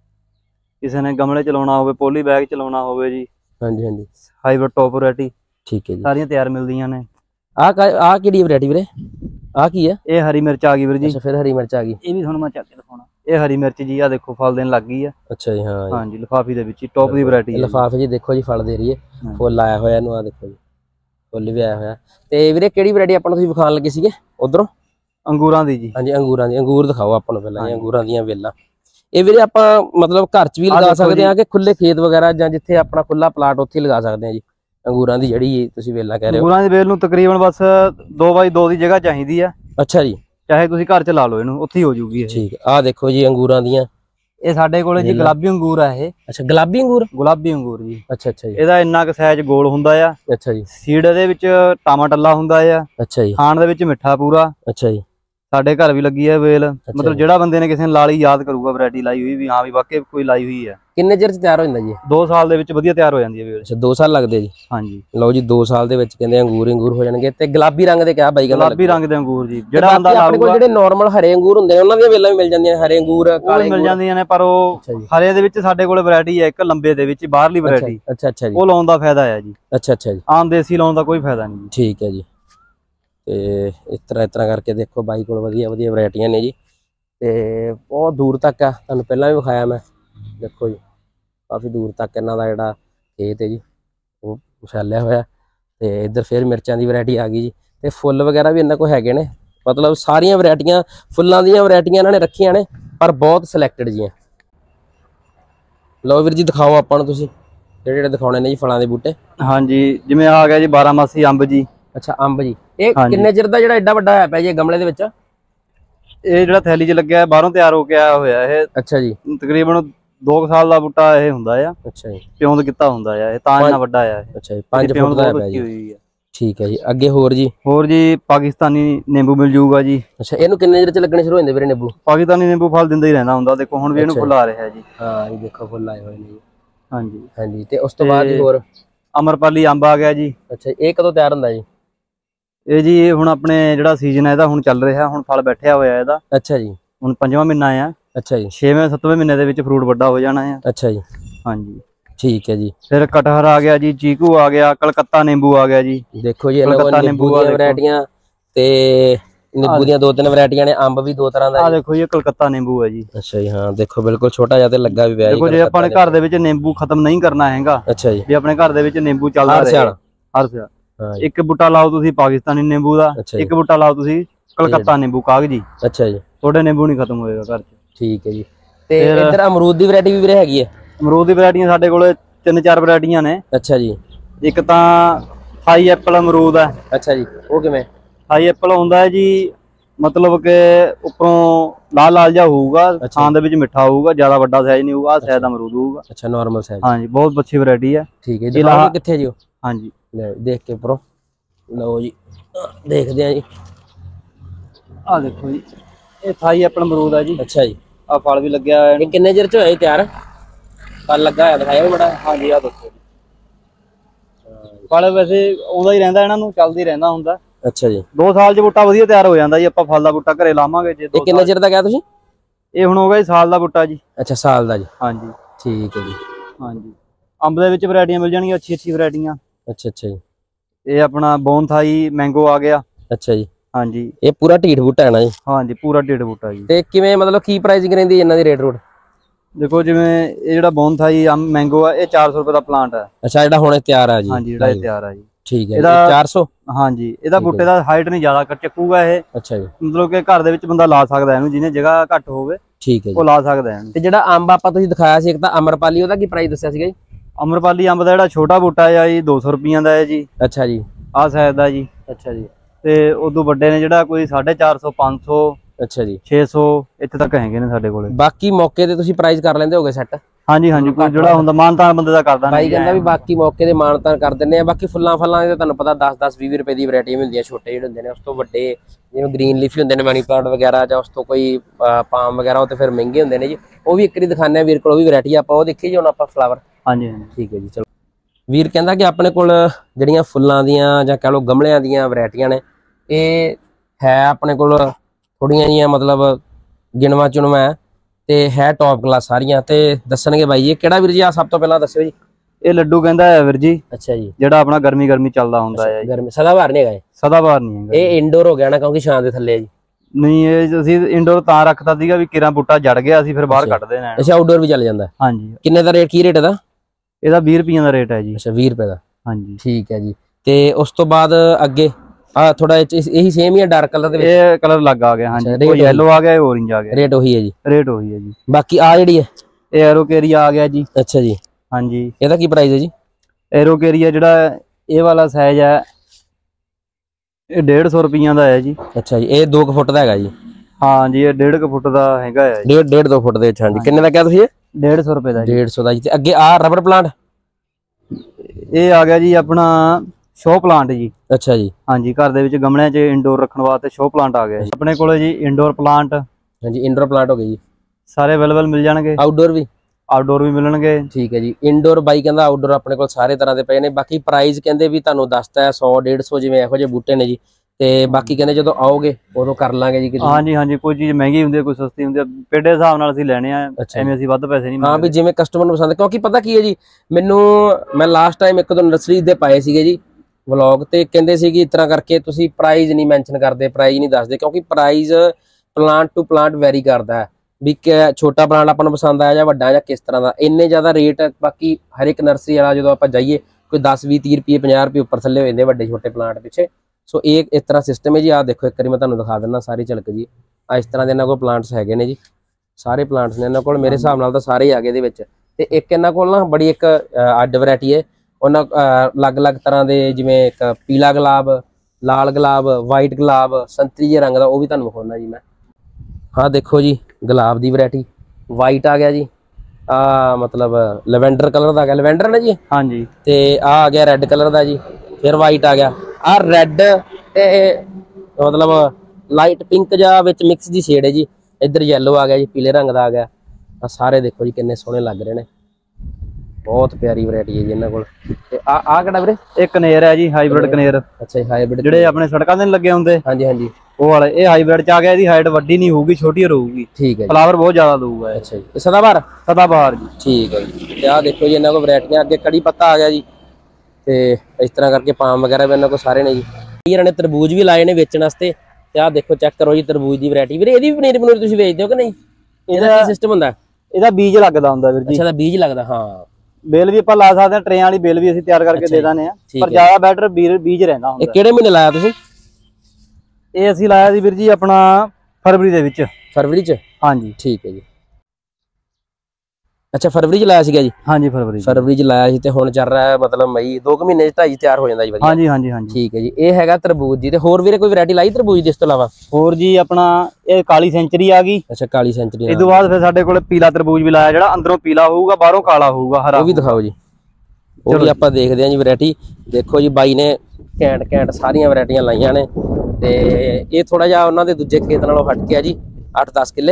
ਕਿਸੇ ਨੇ ਗਮਲੇ ਚਲਾਉਣਾ ਹੋਵੇ, ਪੋਲੀ ਬੈਗ ਚਲਾਉਣਾ ਹੋਵੇ ਜੀ। ਹਾਂਜੀ ਹਾਂਜੀ ਹਾਈਬ੍ਰਿਡ ਟੌਪ ਵੈਰਾਈਟੀ। ਠੀਕ ਹੈ ਜੀ। ਸਾਰੀਆਂ ਤਿਆਰ ਮਿਲਦੀਆਂ ਨੇ। ਆਹ ਆਹ ਕਿਹੜੀ ਵੈਰਾਈਟੀ ਵੀਰੇ? ਆਹ ਕੀ ਹੈ? ਇਹ ਹਰੀ ਮਿਰਚ ਆ ਗਈ ਵੀਰ ਜੀ। ਅੱਛਾ ਫਿਰ ਹਰੀ ਮਿਰਚ ਆ ਗਈ। ਇਹ ਵੀ ਤੁਹਾਨੂੰ ਮੈਂ ਚੱਕ ਕੇ ਦਿਖਾਉਣਾ। ਇਹ ਹਰੀ ਮਿਰਚ ਜੀ ਆ ਦੇਖੋ ਫਲ ਦੇਣ ਲੱਗ ਗਈ ਆ। ਅੱਛਾ ਜੀ। ਹਾਂ ਹਾਂਜੀ ਲਿਫਾਫੀ ਦੇ ਵਿੱਚ ਟੌਪ ਦੀ ਵੈਰਾਈਟੀ ਹੈ। ਲਿਫਾਫੇ ਜੀ ਦੇਖੋ ਜੀ ਫਲ ਦੇ ਰਹੀ ਹੈ, ਫੁੱਲ ਆਇਆ ਹੋਇਆ ਇਹਨੂੰ। ਆ ਦੇਖੋ ਜੀ ਫੁੱਲ ਵੀ ਆਇਆ ਹੋਇਆ। ਤੇ ਵੀਰੇ ਕਿਹੜੀ ਵੈਰਾਈਟੀ ਆਪਾਂ ਨੂੰ ਤੁਸੀਂ ਵਿਖਾਉਣ ਲੱਗੇ ਸੀਗੇ ਉਧਰੋਂ? ਅੰਗੂਰਾਂ ਦੀ ਜੀ। ਹਾਂਜੀ ਅੰਗੂਰਾਂ ਦੀ। ਅੰਗੂਰ ਦਿਖਾਓ ਆਪਾਂ ਨੂੰ ਪਹਿਲਾਂ ਜੀ। ਅੰਗੂਰਾਂ ਦੀਆਂ ਵੇਲਾਂ ਇਹ ਵੀਰੇ ਆਪਾਂ ਮਤਲਬ ਘਰ 'ਚ ਵੀ ਲਗਾ ਸਕਦੇ ਹਾਂ, ਕਿ ਖੁੱਲੇ ਖੇਤ ਵਗੈਰਾ ਜਾਂ ਜਿੱਥੇ ਆਪਣਾ ਖੁੱਲਾ ਪਲਾਟ ਉੱਥੇ ਲਗਾ ਸਕਦੇ ਹਾਂ ਜੀ। ਅੰਗੂਰਾਂ ਦੀ ਜਿਹੜੀ ਤੁਸੀਂ ਵੇਲਾਂ ਕਹਿ ਰਹੇ ਹੋ। ਅੰਗੂਰਾਂ ਦੀ ਵੇਲ ਨੂੰ ਤਕਰੀਬਨ ਬਸ ਦੋ ਬਾਈ ਦੋ ਦੀ ਜਗ੍ਹਾ ਚਾਹੀਦੀ ਆ। ਅੱਛਾ ਜੀ। ਚਾਹੇ ਤੁਸੀਂ ਘਰ 'ਚ ਲਾ ਲਓ ਇਹਨੂੰ, ਉੱਥੇ ਹੀ ਹੋ ਜੂਗੀ। ਠੀਕ। ਆਹ ਦੇਖੋ ਜੀ ਅੰਗੂਰਾਂ ਦੀਆਂ ਇਹ ਸਾਡੇ ਕੋਲੇ ਜੀ ਗੁਲਾਬੀ ਅੰਗੂਰ ਆ ਇਹ। ਅੱਛਾ ਗੁਲਾਬੀ ਅੰਗੂਰ ਗੁਲਾਬੀ ਅੰਗੂਰ ਜੀ। ਅੱਛਾ ਅੱਛਾ ਜੀ। ਇਹਦਾ ਇੰਨਾ ਕੁ ਸਾਈਜ਼ ਗੋਲ ਹੁੰਦਾ ਆ। ਅੱਛਾ ਜੀ। ਸੀਡ ਇਹਦੇ ਵਿੱਚ ਟਮਾਟੱਲਾ ਹੁੰਦਾ ਆ। ਅੱਛਾ ਜੀ। ਖਾਣ ਦੇ ਵਿੱਚ ਮਿੱਠਾ ਪੂਰਾ। ਅੱਛਾ ਜੀ। ਸਾਡੇ ਘਰ ਵੀ ਲੱਗੀ ਹੈ ਵੇਲ, ਮਤਲਬ ਜਿਹੜਾ ਬੰਦੇ ਨੇ ਕਿਸੇ ਨੇ ਲਾ ਲਈ ਯਾਦ ਕਰੂਗਾ ਵੈਰਾਈਟੀ ਲਾਈ ਹੋਈ ਵੀ ਹਾਂ ਵੀ ਵਾਕਈ ਕੋਈ ਲਾਈ ਹੋਈ ਹੈ। ਕਿੰਨੇ ਚਿਰ ਚ ਤਿਆਰ ਹੋ ਜਾਂਦਾ ਜੀ? ਦੋ ਸਾਲ ਦੇ ਵਿੱਚ ਵਧੀਆ ਤਿਆਰ ਹੋ ਜਾਂਦੀ ਹੈ ਵੇਲ। ਅੱਛਾ ਦੋ ਸਾਲ ਲੱਗਦੇ ਜੀ? ਹਾਂਜੀ। ਲਓ ਜੀ ਦੋ ਸਾਲ ਦੇ ਵਿੱਚ ਕਹਿੰਦੇ ਅੰਗੂਰ ਅੰਗੂਰ ਹੋ ਜਾਣਗੇ। ਤੇ ਗੁਲਾਬੀ ਰੰਗ ਦੇ ਕਿਹਾ ਬਾਈ ਕਹਿੰਦਾ? ਗੁਲਾਬੀ ਰੰਗ ਦੇ ਅੰਗੂਰ ਜੀ। ਜਿਹੜਾ ਬੰਦਾ ਆਪਣੇ ਕੋਲ ਜਿਹੜੇ ਨਾਰਮਲ ਹਰੇ ਅੰਗੂਰ ਹੁੰਦੇ ਨੇ ਉਹਨਾਂ ਦੀਆਂ ਵੇਲਾਂ ਵੀ ਮਿਲ ਜਾਂਦੀਆਂ ਨੇ? ਹਰੇ ਅੰਗੂਰ ਕਾਲੇ ਮਿਲ ਜਾਂਦੀਆਂ ਨੇ, ਪਰ ਉਹ ਹਰੇ ਦੇ ਵਿੱਚ ਸਾਡੇ ਕੋਲ ਵੈਰਾਈਟੀ ਹੈ ਇੱਕ ਲੰਬੇ ਦੇ ਵਿੱਚ ਬਾਹਰਲੀ ਵੈਰਾਈਟੀ। ਅੱਛਾ ਅੱਛਾ ਜੀ। ਉਹ ਲਾਉਣ ਦਾ ਫਾਇਦਾ ਹੈ ਜੀ। ਅੱਛਾ ਅੱਛਾ ਜੀ। ਆਮ ਦੇਸੀ ਲਾਉਣ ਦਾ ਕੋਈ ਫਾਇਦਾ ਨਹੀਂ। ਠੀਕ ਹੈ ਜੀ। ਤੇ ਇਸ ਤਰ੍ਹਾਂ ਇਸ ਤਰ੍ਹਾਂ ਕਰਕੇ ਦੇਖੋ ਬਾਈ ਕੋਲ ਵਧੀਆ ਵਧੀਆ ਵੈਰਾਈਟੀਆਂ ਨੇ ਜੀ। ਤੇ ਬਹੁਤ ਦੂਰ ਤੱਕ ਆ, ਤੁਹਾਨੂੰ ਪਹਿਲਾਂ ਵੀ ਵਿਖਾਇਆ ਮੈਂ। ਦੇਖੋ ਜੀ ਕਾਫੀ ਦੂਰ ਤੱਕ ਇਹਨਾਂ ਦਾ ਜਿਹੜਾ ਖੇਤ ਹੈ ਜੀ ਉਹ ਫੈਲਿਆ ਹੋਇਆ। ਤੇ ਇੱਧਰ ਫਿਰ ਮਿਰਚਾਂ ਦੀ ਵੈਰਾਈਟੀ ਆ ਗਈ ਜੀ। ਤੇ ਫੁੱਲ ਵਗੈਰਾ ਵੀ ਇਹਨਾਂ ਕੋਲ ਹੈਗੇ ਨੇ, ਮਤਲਬ ਸਾਰੀਆਂ ਵੈਰਾਈਟੀਆਂ ਫੁੱਲਾਂ ਦੀਆਂ ਵੈਰਾਈਟੀਆਂ ਇਹਨਾਂ ਨੇ ਰੱਖੀਆਂ ਨੇ, ਪਰ ਬਹੁਤ ਸਿਲੈਕਟਡ ਜੀਆਂ। ਲਓ ਵੀਰ ਜੀ ਦਿਖਾਓ ਆਪਾਂ ਨੂੰ ਤੁਸੀਂ ਜਿਹੜੇ ਜਿਹੜੇ ਦਿਖਾਉਣੇ ਨੇ ਜੀ ਫਲਾਂ ਦੇ ਬੂਟੇ। ਹਾਂਜੀ, ਜਿਵੇਂ ਆ ਗਿਆ ਜੀ ਬਾਰਾਮਾਸੀ ਅੰਬ ਜੀ। ਅੱਛਾ ਅੰਬ ਜੀ। ਇਹ ਕਿੰਨੇ ਚਿਰ ਦਾ ਜਿਹੜਾ ਐਡਾ ਵੱਡਾ ਹੋਇਆ ਪਿਆ ਜੀ ਗਮਲੇ ਦੇ ਵਿੱਚ? ਇਹ ਜਿਹੜਾ ਥੈਲੀ 'ਚ ਲੱਗਿਆ ਬਾਹਰੋਂ ਤਿਆਰ ਹੋ ਕੇ ਆਇਆ ਹੋਇਆ ਇਹ। ਅੱਛਾ ਜੀ। ਤਕਰੀਬਨ ਦੋ ਸਾਲ ਦਾ ਬੂਟਾ ਇਹ ਹੁੰਦਾ ਆ। ਅੱਛਾ ਜੀ। ਪਿਉਂਦ ਕੀਤਾ ਹੁੰਦਾ ਆ ਇਹ, ਤਾਂ ਇੰਨਾ ਵੱਡਾ ਆ ਇਹ। ਅੱਛਾ ਜੀ। ਪੰਜ ਫੁੱਟ ਦਾ ਹੈ ਜੀ। ਠੀਕ ਹੈ ਜੀ। ਅੱਗੇ ਹੋਰ ਜੀ? ਹੋਰ ਜੀ ਪਾਕਿਸਤਾਨੀ ਨਿੰਬੂ ਮਿਲ ਜੂਗਾ ਜੀ। ਅੱਛਾ ਇਹਨੂੰ ਕਿੰਨੇ ਚਿਰ ਚ ਲੱਗਣੇ ਸ਼ੁਰੂ ਹੋ ਜਾਂਦੇ ਵੀਰੇ ਨਿੰਬੂ? ਪਾਕਿਸਤਾਨੀ ਨਿੰਬੂ ਫਲ ਦਿੰਦਾ ਹੀ ਰਹਿੰਦਾ ਹੁੰਦਾ। ਦੇਖੋ ਹੁਣ ਵੀ ਇਹਨੂੰ ਫੁੱਲ ਆ ਰਿਹਾ ਜੀ। ਹਾਂ ਇਹ ਦੇਖੋ ਫੁੱਲ ਆਏ ਹੋਏ ਨੇ ਜੀ। ਹਾਂਜੀ ਹਾਂਜੀ। ਤੇ ਉਸ ਤੋਂ ਬਾਅਦ ਜੀ ਹੋਰ? ਅਮਰਪਾਲੀ ਅੰਬ ਆ ਗਿਆ ਜੀ। ਅੱਛਾ ਇਹ ਕਦੋਂ ਤਿਆਰ ਹੁੰਦਾ ਜੀ? ਇਹ ਜੀ ਹੁਣ ਆਪਣੇ ਜਿਹੜਾ ਸੀਜ਼ਨ ਹੈ ਇਹਦਾ ਹੁਣ ਚੱਲ ਰਿਹਾ, ਹੁਣ ਫਲ ਬੈਠਿਆ ਹੋਇਆ ਇਹਦਾ। ਅੱਛਾ ਜੀ। ਹੁਣ ਪੰਜਵਾਂ ਮਹੀਨਾ ਆ। ਅੱਛਾ ਜੀ। ਛੇਵੇਂ ਸੱਤਵੇਂ ਮਹੀਨੇ ਦੇ ਵਿੱਚ ਫਰੂਟ ਵੱਡਾ ਹੋ ਜਾਣਾ ਆ। ਅੱਛਾ ਜੀ। ਹਾਂਜੀ ਠੀਕ ਹੈ ਜੀ। ਫਿਰ ਕਟਹਰ ਆ ਗਿਆ ਜੀ, ਚੀਕੂ ਆ ਗਿਆ, ਕਲਕੱਤਾ ਨਿੰਬੂ ਆ ਗਿਆ ਜੀ। ਦੇਖੋ ਜੀ ਇਹਨਾਂ ਕੋਲ ਨਿੰਬੂ ਦੀਆਂ ਵੈਰਾਈਟੀਆਂ ਤੇ ਨਿੰਬੂ ਦੀਆਂ ਦੋ ਤਿੰਨ ਵੈਰਾਈਟੀਆਂ ਨੇ। ਅੰਬ ਵੀ ਦੋ ਤਰ੍ਹਾਂ ਦਾ। ਆ ਦੇਖੋ ਜੀ ਕਲਕੱਤਾ ਨਿੰਬੂ ਹੈ ਜੀ। ਅੱਛਾ ਜੀ। ਹਾਂ ਦੇਖੋ ਬਿਲਕੁਲ ਛੋਟਾ ਜਿਹਾ ਤੇ ਲੱਗਾ ਵੀ ਪਿਆ ਜੀ। ਦੇਖੋ ਜੇ ਆਪਣੇ ਘਰ ਦੇ ਵਿੱਚ ਨਿੰਬੂ ਖਤਮ ਨਹੀਂ ਕਰਨਾ ਹੈਗਾ। ਅੱਛਾ ਜੀ। ਵੀ ਆਪਣੇ ਘਰ ਦੇ ਵਿੱਚ ਨਿੰਬੂ ਚੱਲਦਾ ਰਹੇ ਹਰ ਸਾਲ। ਇੱਕ ਬੂਟਾ ਲਾਓ ਤੁਸੀਂ ਪਾਕਿਸਤਾਨੀ ਨਿੰਬੂ ਦਾ, ਇੱਕ ਬੂਟਾ ਲਾਓ ਤੁਸੀਂ ਕਲਕੱਤਾ ਨਿੰਬੂ ਕਾਗਜੀ। ਅੱਛਾ ਜੀ। ਤੁਹਾਡੇ ਨਿੰਬੂ ਨਹੀਂ ਖਤਮ ਹੋਏਗਾ ਘਰ 'ਚ। ਠੀਕ ਹੈ ਜੀ। ਤੇ ਇੱਧਰ ਅਮਰੂਦ ਦੀ ਵੈਰਾਈਟੀ ਵੀ ਵੀਰੇ ਹੈਗੀ ਹੈ? ਅਮਰੂਦ ਦੀ ਵੈਰਾਈਟੀਆਂ ਸਾਡੇ ਕੋਲ ਤਿੰਨ ਚਾਰ ਵੈਰਾਈਟੀਆਂ ਨੇ। ਅੱਛਾ ਜੀ। ਇੱਕ ਤਾਂ ਥਾਈ ਐਪਲ ਅਮਰੂਦ ਹੈ। ਅੱਛਾ ਜੀ। ਉਹ ਕਿਵੇਂ? ਥਾਈ ਐਪਲ ਹੁੰਦਾ ਹੈ ਜੀ, ਮਤਲਬ ਕਿ ਉੱਪਰੋਂ ਲਾਲ ਲਾਲ ਜਿਹਾ ਹੋਊਗਾ, ਖਾਣ ਦੇ ਵਿੱਚ ਮਿੱਠਾ ਹੋਊਗਾ, ਜ਼ਿਆਦਾ ਵੱਡਾ ਸਾਈਜ਼ ਨਹੀਂ ਹੋਊਗਾ। ਆਹ ਸਾਈਜ਼ ਦਾ ਅਮਰੂਦ ਹੋਊਗਾ। ਅੱਛਾ ਨਾਰਮਲ ਸਾਈਜ਼। ਹਾਂਜੀ ਬਹੁਤ ਅੱਛੀ ਵੈਰਾਈਟੀ ਹੈ। ਠੀਕ ਹੈ ਜੀ। ਦਿਖਾਓ ਕਿੱਥੇ ਜੀ ਉਹ? ਹਾਂਜੀ ਲੈ ਦੇਖ ਕੇ ਉੱਪਰੋਂ। ਲਓ ਜੀ ਦੇਖਦੇ ਆ ਜੀ। ਆਹ ਦੇਖੋ ਜੀ ਇਹ ਥਾਈ ਐਪਲ ਅਮਰੂਦ ਹੈ ਜੀ। ਅੱਛਾ ਜੀ। ਆਹ ਫਲ ਵੀ ਲੱਗਿਆ ਹੋਇਆ। ਇਹ ਕਿੰਨੇ ਚਿਰ ਚ ਹੋਇਆ ਜੀ ਤਿਆਰ? ਫਲ ਲੱਗਾ ਹੋਇਆ ਦਿਖਾਇਆ ਵੀ ਬੜਾ। ਹਾਂਜੀ ਆਹ ਦੇਖੋ ਜੀ ਫਲ ਵੈਸੇ ਆਉਂਦਾ ਹੀ ਰਹਿੰਦਾ, ਇਹਨਾਂ ਨੂੰ ਚੱਲਦਾ ਹੀ ਰਹਿੰਦਾ ਹੁੰਦਾ। ਅੱਛਾ ਜੀ। ਦੋ ਸਾਲ ਚ ਬੂਟਾ ਵਧੀਆ ਤਿਆਰ ਹੋ ਜਾਂਦਾ ਜੀ। ਆਪਾਂ ਫਲ ਦਾ ਬੂਟਾ ਘਰੇ ਲਾਵਾਂਗੇ ਜੇ। ਇਹ ਕਿੰਨੇ ਚਿਰ ਦਾ ਕਿਹਾ ਤੁਸੀਂ? ਇਹ ਹੁਣ ਹੋ ਗਿਆ ਜੀ ਸਾਲ ਦਾ ਬੂਟਾ ਜੀ। ਅੱਛਾ ਸਾਲ ਦਾ ਜੀ। ਹਾਂਜੀ ਠੀਕ ਹੈ ਜੀ। ਹਾਂਜੀ ਅੰਬ ਦੇ ਵਿੱਚ ਵੈਰਾਈਟੀਆਂ ਮਿਲ ਜਾਣਗੀਆਂ ਅੱਛੀ ਅੱਛੀ ਵੈਰਾਈਟੀਆਂ। ਅੱਛਾ ਅੱਛਾ ਜੀ। ਇਹ ਆਪਣਾ ਬੋਨਥਾਈ ਮੈਂਗੋ ਆ ਗਿਆ। ਅੱਛਾ ਜੀ। ਹਾਂਜੀ ਇਹ ਪੂਰਾ ਢੀਠ ਬੂਟਾ ਹੈ ਨਾ ਜੀ? ਹਾਂਜੀ ਪੂਰਾ ਢੀਠ ਬੂਟਾ ਜੀ। ਤੇ ਕਿਵੇਂ ਮਤਲਬ ਕੀ ਪ੍ਰਾਈਸਿੰਗ ਰਹਿੰਦੀ ਇਹਨਾਂ ਦੀ ਰੇਟ ਰੂਟ? ਦੇਖੋ ਜਿਵੇਂ ਇਹ ਜਿਹੜਾ ਬੋਨਥਾਈ ਮੈਂਗੋ ਆ ਇਹ ਚਾਰ ਸੌ ਰੁਪਏ ਦਾ ਪਲਾਂਟ ਹੈ। ਅੱਛਾ ਜਿਹੜਾ ਹੁਣ ਤਿਆਰ ਆ ਜੀ? ਹਾਂਜੀ ਜਿਹੜਾ ਇਹ ਤਿਆਰ ਆ ਜੀ। ਠੀਕ ਹੈ। ਇਹਦਾ ਚਾਰ ਸੌ? ਹਾਂਜੀ ਇਹਦਾ ਬੂਟੇ ਦਾ ਹਾਈਟ ਨਹੀਂ ਜ਼ਿਆਦਾ ਚੱਕੂਗਾ ਇਹ। ਅੱਛਾ ਜੀ। ਮਤਲਬ ਕਿ ਘਰ ਦੇ ਵਿੱਚ ਬੰਦਾ ਲਾ ਸਕਦਾ ਇਹਨੂੰ, ਜਿਹਨੇ ਜਗ੍ਹਾ ਘੱਟ ਹੋਵੇ। ਠੀਕ ਹੈ ਜੀ। ਉਹ ਲਾ ਸਕਦਾ ਇਹਨੂੰ। ਤੇ ਜਿਹੜਾ ਅੰਬ ਆਪਾਂ ਤੁਸੀਂ ਦਿਖਾਇਆ ਸੀ ਇੱਕ ਤਾਂ ਅਮਰਪਾਲੀ, ਉਹਦਾ ਕੀ ਪ੍ਰਾਈਸ ਦੱਸਿਆ ਸੀਗਾ ਜੀ? ਅਮਰਪਾਲੀ ਅੰਬ ਦਾ ਜਿਹੜਾ ਛੋਟਾ ਬੂਟਾ ਹੈ ਜੀ ਦੋ ਸੌ ਰੁਪਈਆਂ ਦਾ ਹੈ ਜੀ। ਅੱਛਾ ਜੀ। ਆਹ ਸਾਈਜ਼ ਦਾ ਜੀ। ਅੱਛਾ ਜੀ। ਤੇ ਉਦੋਂ ਵੱਡੇ ਨੇ ਜਿਹੜਾ ਕੋਈ ਸਾਢੇ ਚਾਰ ਸੌ ਪੰਜ ਸੌ। ਅੱਛਾ ਜੀ। ਛੇ ਸੌ ਇੱਥੇ ਤੱਕ ਹੈਗੇ ਨੇ ਸਾਡੇ ਕੋਲੇ। ਬਾਕੀ ਮੌਕੇ ਤੇ ਤੁਸੀਂ ਪ੍ਰਾਈਸ ਕਰ ਲੈਂਦੇ ਹੋਗੇ ਸੈੱਟ? ਹਾਂਜੀ ਹਾਂਜੀ ਕੋਈ ਜਿਹੜਾ ਹੁੰਦਾ ਮਾਨਤਾਨ ਬੰਦੇ ਦਾ ਕਰਦਾ। ਬਾਈ ਕਹਿੰਦਾ ਵੀ ਬਾਕੀ ਮੌਕੇ ਦੇ ਮਾਨਤਾਨ ਕਰ ਦਿੰਦੇ ਆ। ਬਾਕੀ ਫੁੱਲਾਂ ਫਲਾਂ ਦੇ ਤੁਹਾਨੂੰ ਪਤਾ ਦਸ ਦਸ ਵੀਹ ਵੀਹ ਰੁਪਏ ਦੀ ਵੈਰਾਈਟੀ ਹੁੰਦੀਆਂ, ਛੋਟੇ ਜਿਹੜੇ ਹੁੰਦੇ ਨੇ। ਉਸ ਤੋਂ ਵੱਡੇ ਜਿਵੇਂ ਗ੍ਰੀਨ ਲੀਫੀ ਹੁੰਦੇ ਨੇ ਮਨੀ ਪਲਾਂਟ ਵਗੈਰਾ, ਜਾਂ ਉਸ ਤੋਂ ਕੋਈ ਪਾਮ ਵਗੈਰਾ, ਉਹ ਤੇ ਫਿਰ ਮਹਿੰਗੇ ਹੁੰਦੇ ਨੇ ਜੀ। ਉਹ ਵੀ ਇੱਕ ਵਾਰੀ ਦਿਖਾਉਂਦੇ ਆ ਵੀਰ ਕੋਲ, ਉਹ ਵੀ ਵੈਰਾਈਟੀ ਆਪਾਂ ਉਹ ਦੇਖੀ ਜੀ ਹੁਣ ਆਪਾਂ ਫਲਾਵਰ। ਹਾਂਜੀ ਹਾਂਜੀ ਠੀਕ ਹੈ ਜੀ। ਚਲੋ ਵੀਰ ਕਹਿੰਦਾ ਕਿ ਆਪਣੇ ਕੋਲ ਜਿਹੜੀਆਂ ਫੁੱਲਾਂ ਦੀਆਂ ਜਾਂ ਕਹਿ ਲਓ ਗਮਲਿਆਂ ਦੀਆਂ ਵੈਰਾਈਟੀਆਂ ਨੇ, ਇਹ ਹੈ ਆਪਣੇ ਕੋਲ ਥੋੜੀਆਂ ਜਿਹੀਆਂ ਮਤਲਬ ਗਿਣਵਾ ਚੁਣਵਾ ਹੈ ਤੇ ਹੈ ਟੌਪ ਕਲਾਸ ਸਾਰੀਆਂ। ਤੇ ਦੱਸਣਗੇ ਬਾਈ ਜੀ ਕਿਹੜਾ ਵੀਰ ਜੀ? ਆ ਸਭ ਤੋਂ ਪਹਿਲਾਂ ਦੱਸਿਓ ਜੀ। ਇਹ ਲੱਡੂ ਕਹਿੰਦਾ ਹੈ ਵੀਰ ਜੀ। ਅੱਛਾ ਜੀ। ਜਿਹੜਾ ਆਪਣਾ ਗਰਮੀ ਗਰਮੀ ਚੱਲਦਾ ਹੁੰਦਾ ਹੈ। ਗਰਮੀ ਸਦਾਬਹਾਰ ਨਹੀਂ ਹੈਗਾ? ਸਦਾਬਹਾਰ ਨਹੀਂ ਹੈਗਾ। ਇਹ ਇੰਡੋਰ ਹੋ ਗਿਆ ਨਾ ਕਿਉਂਕਿ ਛਾਂ ਦੇ ਥੱਲੇ ਹੈ ਜੀ? ਨਹੀਂ ਇਹ ਅਸੀਂ ਇੰਡੋਰ ਤਾਂ ਰੱਖਤਾ ਸੀਗਾ ਵੀ ਕਿਰਾਂ ਬੂਟਾ ਜੜ ਗਿਆ ਅਸੀਂ ਫਿਰ ਬਾਹਰ ਕੱਢਦੇ ਨੇ। ਅੱਛਾ ਆਊਟਡੋਰ ਵੀ ਚੱਲ ਜਾਂਦਾ? ਹਾਂਜੀ। ਕਿੰਨੇ ਦਾ ਰੇਟ, ਕੀ ਰੇਟ ਇਹਦਾ? ਇਹਦਾ ਵੀਹ ਰੁਪਈਆਂ ਦਾ ਰੇਟ ਹੈ ਜੀ। ਅੱਛਾ ਵੀਹ ਰੁਪਏ ਦਾ। ਹਾਂਜੀ ਠੀਕ ਹੈ ਜੀ। ਤੇ ਉਸ ਤੋਂ ਬਾਅਦ ਅੱਗੇ ਆ ਥੋੜਾ ਇਹੀ ਸੇਮ ਹੀ ਹੈ ਡਾਰਕ ਕਲਰ ਦੇ ਵਿੱਚ? ਇਹ ਕਲਰ ਲੱਗ ਆ ਗਿਆ। ਹਾਂਜੀ ਕੋਈ ਯੈਲੋ ਆ ਗਿਆ, ਇਹ orange ਆ ਗਿਆ। ਰੇਟ ਉਹੀ ਹੈ ਜੀ? ਰੇਟ ਉਹੀ ਹੈ ਜੀ। ਬਾਕੀ ਆ ਜਿਹੜੀ ਹੈ ਇਹ ਐਰੋਕੇਰੀਆ ਆ ਗਿਆ ਜੀ। ਅੱਛਾ ਜੀ। ਹਾਂਜੀ ਇਹਦਾ ਕੀ ਪ੍ਰਾਈਸ ਹੈ ਜੀ? ਐਰੋਕੇਰੀਆ ਜਿਹੜਾ ਇਹ ਵਾਲਾ ਸਾਈਜ਼ ਹੈ ਇਹ ਡੇਢ ਸੌ ਰੁਪਈਆਂ ਦਾ ਹੈ ਜੀ। ਅੱਛਾ ਜੀ। ਇਹ ਦੋ ਕੁ ਫੁੱਟ ਦਾ ਹੈਗਾ ਜੀ? ਹਾਂ ਜੀ, ਇਹ ਡੇਢ ਕੁ ਫੁੱਟ ਦਾ ਹੈਗਾ ਹੈ ਜੀ। ਡੇਢ ਡੇਢ ਦੋ ਫੁੱਟ ਦੇ ਵਿੱਚ। ਹਾਂਜੀ, ਕਿੰਨੇ ਦਾ ਕਿਹਾ ਤੁਸੀਂ? ਇਹ ਡੇਢ ਸੌ ਰੁਪਏ ਦਾ ਜੀ। ਡੇਢ ਸੌ ਦਾ ਜੀ। ਤੇ ਅੱਗੇ ਆ ਰਬੜ ਪਲਾਂਟ ਇਹ ਆ ਗਿਆ ਜੀ ਆਪਣਾ ਸ਼ੋ ਪਲਾਂਟ ਜੀ। ਅੱਛਾ ਜੀ। ਹਾਂਜੀ, ਘਰ ਦੇ ਵਿੱਚ ਗਮਲਿਆਂ 'ਚ ਇੰਡੋਰ ਰੱਖਣ ਵਾਸਤੇ ਸ਼ੋ ਪਲਾਂਟ ਆ ਗਿਆ ਜੀ ਆਪਣੇ ਕੋਲੇ ਜੀ। ਇੰਡੋਰ ਪਲਾਂਟ, ਹਾਂਜੀ, ਇੰਡੋਰ ਪਲਾਂਟ ਹੋ ਗਏ ਜੀ, ਸਾਰੇ ਅਵੇਲੇਬਲ ਮਿਲ ਜਾਣਗੇ। ਆਊਟਡੋਰ ਵੀ? ਆਊਟਡੋਰ ਵੀ ਮਿਲਣਗੇ। ਠੀਕ ਹੈ ਜੀ। ਇੰਡੋਰ ਬਾਈ ਕਹਿੰਦਾ ਆਊਟਡੋਰ ਆਪਣੇ ਕੋਲ ਸਾਰੇ ਤਰ੍ਹਾਂ ਦੇ ਪਏ ਨੇ। ਬਾਕੀ ਪ੍ਰਾਈਸ ਕਹਿੰਦੇ ਵੀ ਤੁਹਾਨੂੰ ਦੱਸਤਾ ਹੈ ਸੌ ਡੇਢ ਸੌ ਜਿਵੇਂ ਇਹੋ ਜਿਹੇ ਬੂਟੇ ਨੇ ਜੀ। ਤੇ ਬਾਕੀ ਕਹਿੰਦੇ ਜਦੋਂ ਆਓਗੇ ਉਦੋਂ ਕਰ ਲਾਂਗੇ ਜੀ। ਹਾਂਜੀ ਹਾਂਜੀ, ਕੋਈ ਚੀਜ਼ ਮਹਿੰਗੀ ਹੁੰਦੀ ਹੈ, ਕੋਈ ਸਸਤੀ ਹੁੰਦੀ ਹੈ, ਪੇਡੇ ਹਿਸਾਬ ਨਾਲ ਅਸੀਂ ਲੈਣੇ ਆ, ਐਵੇਂ ਅਸੀਂ ਵੱਧ ਪੈਸੇ ਨਹੀਂ ਮੰਗਦੇ। ਹਾਂ ਵੀ ਜਿਵੇਂ ਕਸਟਮਰ ਨੂੰ ਪਸੰਦ, ਕਿਉਂਕਿ ਪਤਾ ਕੀ ਹੈ ਜੀ, ਮੈਨੂੰ ਮੈਂ ਲਾਸਟ ਟਾਈਮ ਇੱਕ ਦੋ ਨਰਸਰੀ ਦੇ ਪਾਏ ਸੀਗੇ ਜੀ ਵਲੌਗ, ਤੇ ਕਹਿੰਦੇ ਸੀ ਕਿ ਇਸ ਤਰ੍ਹਾਂ ਕਰਕੇ ਤੁਸੀਂ ਪ੍ਰਾਈਸ ਨਹੀਂ ਮੈਂਸ਼ਨ ਕਰਦੇ, ਪ੍ਰਾਈਸ ਨਹੀਂ ਦੱਸਦੇ, ਕਿਉਂਕਿ price plant to plant vary ਕਰਦਾ ਹੈ ਵੀ ਛੋਟਾ ਪਲਾਂਟ ਆਪਾਂ ਨੂੰ ਪਸੰਦ ਆਇਆ ਜਾਂ ਵੱਡਾ ਜਾਂ ਕਿਸ ਤਰ੍ਹਾਂ ਦਾ, ਇੰਨੇ ਜ਼ਿਆਦਾ ਰੇਟ। ਬਾਕੀ ਹਰ ਇੱਕ ਨਰਸਰੀ ਵਾਲਾ ਜਦੋਂ ਆਪਾਂ ਜਾਈਏ ਕੋਈ ਦਸ ਵੀਹ ਤੀਹ ਰੁਪਏ ਪੰਜਾਹ ਰੁਪਏ ਉੱਪਰ ਥੱਲੇ ਹੋ ਜਾਂਦੇ ਵੱਡੇ ਛੋਟੇ ਪਲਾਂਟ ਪਿੱਛੇ। ਸੋ ਇਹ ਇਸ ਤਰ੍ਹਾਂ ਸਿਸਟਮ ਹੈ ਜੀ। ਆਹ ਦੇਖੋ ਇੱਕ ਵਾਰੀ ਮੈਂ ਤੁਹਾਨੂੰ ਦਿਖਾ ਦਿੰਦਾ ਸਾਰੀ ਝਲਕ ਜੀ। ਆ ਇਸ ਤਰ੍ਹਾਂ ਦੇ ਇਹਨਾਂ ਕੋਲ ਪਲਾਂਟਸ ਹੈਗੇ ਨੇ ਜੀ, ਸਾਰੇ ਪਲਾਂਟਸ ਨੇ ਇਹਨਾਂ ਕੋਲ। ਮੇਰੇ ਹਿਸਾਬ ਨਾਲ ਤਾਂ ਸਾਰੇ ਹੀ ਆ ਗਏ ਇਹਦੇ ਵਿੱਚ। ਤੇ ਇੱਕ ਇਹਨਾਂ ਕੋਲ ਨਾ ਬੜੀ ਇੱਕ ਅੱਡ ਵੈਰਾਈਟੀ ਹੈ, ਉਹਨਾਂ ਅਲੱਗ-ਅਲੱਗ ਤਰ੍ਹਾਂ ਦੇ, ਜਿਵੇਂ ਇੱਕ ਪੀਲਾ ਗੁਲਾਬ, ਲਾਲ ਗੁਲਾਬ, ਵਾਈਟ ਗੁਲਾਬ, ਸੰਤਰੀ ਜਿਹੇ ਰੰਗ ਦਾ, ਉਹ ਵੀ ਤੁਹਾਨੂੰ ਵਿਖਾਉਣਾ ਜੀ ਮੈਂ। ਹਾਂ ਦੇਖੋ ਜੀ, ਗੁਲਾਬ ਦੀ ਵੈਰਾਈਟੀ ਵਾਈਟ ਆ ਗਿਆ ਜੀ। ਆ ਮਤਲਬ ਲੈਵੈਂਡਰ ਕਲਰ ਦਾ ਆ ਗਿਆ, ਲੈਵੈਂਡਰ ਨਾ ਜੀ। ਹਾਂਜੀ। ਤੇ ਆ ਆ ਗਿਆ ਰੈੱਡ ਕਲਰ ਦਾ ਜੀ, ਫਿਰ ਵਾਈਟ ਆ ਗਿਆ। ਆ ਰੈੱਡ ਤੇ ਮਤਲਬ ਲਾਈਟ ਪਿੰਕ ਜਾਂ ਵਿੱਚ ਮਿਕਸ ਦੀ ਸ਼ੇਡ ਹੈ ਜੀ। ਇੱਧਰ ਯੈਲੋ ਆ ਗਿਆ ਜੀ, ਪੀਲੇ ਰੰਗ ਦਾ ਆ ਗਿਆ। ਆ ਸਾਰੇ ਦੇਖੋ ਜੀ ਕਿੰਨੇ ਸੋਹਣੇ ਲੱਗ ਰਹੇ ਨੇ, ਬਹੁਤ ਪਿਆਰੀ ਵੈਰਾਈਟੀ ਹੈ ਜੀ ਇਹਨਾਂ ਕੋਲ। ਤੇ ਆ ਆ ਕਿਹੜਾ ਵੀਰੇ? ਇਹ ਕਨੇਰ ਹੈ ਜੀ, ਹਾਈਬ੍ਰਿਡ ਕਨੇਰ। ਅੱਛਾ ਜੀ, ਹਾਈਬ੍ਰਿਡ ਜਿਹੜੇ ਆਪਣੇ ਸੜਕਾਂ ਤੇ ਲੱਗੇ ਹੁੰਦੇ। ਹਾਂਜੀ ਹਾਂਜੀ, ਉਹ ਵਾਲੇ। ਇਹ ਹਾਈਬ੍ਰਿਡ ਚ ਆ ਗਿਆ। ਇਹਦੀ ਹਾਈਟ ਵੱਡੀ ਨਹੀਂ ਹੋਊਗੀ, ਛੋਟੀ ਰਹੂਗੀ। ਠੀਕ ਹੈ, ਫਲਾਵਰ ਬਹੁਤ ਜ਼ਿਆਦਾ ਦਊਗਾ। ਅੱਛਾ ਜੀ, ਇਹ ਸਦਾਬਹਾਰ? ਸਦਾਬਹਾਰ ਜੀ। ਠੀਕ ਹੈ ਜੀ। ਤੇ ਆ ਦੇਖੋ ਜੀ ਇਹਨਾਂ ਕੋਲ ਵੈਰਾਈਟੀਆਂ। ਅੱਗੇ ਕੜੀ ਪੱਤਾ ਆ ਗਿਆ ਜੀ, ਤੇ ਇਸ ਤਰ੍ਹਾਂ ਕਰਕੇ ਪਾਮ ਵਗੈਰਾ ਵੀ ਇਹਨਾਂ ਕੋਲ ਸਾਰੇ ਨੇ ਜੀ। ਇਹਨਾਂ ਨੇ ਤਰਬੂਜ ਵੀ ਲਾਏ ਨੇ ਵੇਚਣ ਵਾਸਤੇ। ਤੇ ਆਹ ਦੇਖੋ ਚੈੱਕ ਕਰੋ ਜੀ ਤਰਬੂਜ ਦੀ ਵੈਰਾਈਟੀ। ਵੀਰੇ ਇਹਦੀ ਵੀ ਪਨੀਰ ਪਨੂਰ ਤੁਸੀਂ ਵੇਚਦੇ ਹੋ ਕਿ ਨਹੀਂ? ਇਹਦਾ ਕੀ ਸਿਸਟਮ ਹੁੰਦਾ? ਇਹਦਾ ਬੀਜ ਲੱਗਦਾ ਹੁੰਦਾ ਵੀਰ ਜੀ। ਅੱਛਾ, ਇਹਦਾ ਬੀਜ ਲੱਗਦਾ। ਹਾਂ, ਬੇਲ ਵੀ ਆਪਾਂ ਲਾ ਸਕਦੇ ਹਾਂ, ਟਰੇਆਂ ਵਾਲੀ ਬੇਲ ਵੀ ਅਸੀਂ ਤਿਆਰ ਕਰਕੇ ਦੇ ਦਿੰਦੇ ਆ, ਪਰ ਜ਼ਿਆਦਾ ਬੈਟਰ ਬੀਜ ਰਹਿੰਦਾ ਹੁੰਦਾ। ਇਹ ਕਿਹੜੇ ਮਹੀਨੇ ਲਾਇਆ ਤੁਸੀਂ? ਇਹ ਅਸੀਂ ਲਾਇਆ ਸੀ ਵੀਰ ਜੀ ਆਪਣਾ ਫਰਵਰੀ ਦੇ ਵਿੱਚ। ਫਰਵਰੀ ਚ? ਹਾਂਜੀ। ਠੀਕ ਹੈ ਜੀ। ਅੱਛਾ, ਫਰਵਰੀ ਚ ਲਾਇਆ ਸੀਗਾ ਜੀ? ਹਾਂਜੀ, ਫਰਵਰੀ ਫਰਵਰੀ ਚ ਲਾਇਆ ਸੀ, ਤੇ ਹੁਣ ਚੱਲ ਰਿਹਾ ਮਤਲਬ ਮਈ, ਦੋ ਕੁ ਮਹੀਨੇ ਚ ਢਾਈ ਤਿਆਰ ਹੋ ਜਾਂਦਾ ਜੀ। ਵਧੀਆ। ਹਾਂਜੀ ਹਾਂਜੀ ਹਾਂਜੀ, ਠੀਕ ਹੈ ਜੀ। ਇਹ ਹੈਗਾ ਤਰਬੂਜ ਜੀ। ਤੇ ਹੋਰ ਵੀਰੇ ਕੋਈ ਵੈਰਾਈਟੀ ਲਾਈ ਤਰਬੂਜ ਦੀ ਇਸ ਤੋਂ ਇਲਾਵਾ? ਹੋਰ ਜੀ ਆਪਣਾ ਇਹ ਕਾਲੀ ਸੈਂਚਰੀ ਆ ਗਈ। ਅੱਛਾ, ਕਾਲੀ ਸੈਂਚਰੀ। ਇਸ ਤੋਂ ਬਾਅਦ ਫਿਰ ਸਾਡੇ ਕੋਲ ਪੀਲਾ ਤਰਬੂਜ ਵੀ ਲਾਇਆ, ਜਿਹੜਾ ਅੰਦਰੋਂ ਪੀਲਾ ਹੋਊਗਾ, ਬਾਹਰੋਂ ਕਾਲਾ ਹੋਊਗਾ, ਹਰਾ। ਉਹ ਵੀ ਦਿਖਾਓ ਜੀ। ਉਹ ਵੀ ਆਪਾਂ ਦੇਖਦੇ ਹਾਂ ਜੀ ਵੈਰਾਈਟੀ। ਦੇਖੋ ਜੀ ਬਾਈ ਨੇ ਘੈਂਟ ਘੈਂਟ ਸਾਰੀਆਂ ਵੈਰਾਈਟੀਆਂ ਲਾਈਆਂ ਨੇ। ਤੇ ਇਹ ਥੋੜਾ ਜਿਹਾ ਉਹਨਾਂ ਦੇ ਦੂਜੇ ਖੇਤ ਨਾਲੋਂ ਹਟ ਗਿਆ ਜੀ, ਅੱਠ ਦਸ ਕਿੱਲੇ,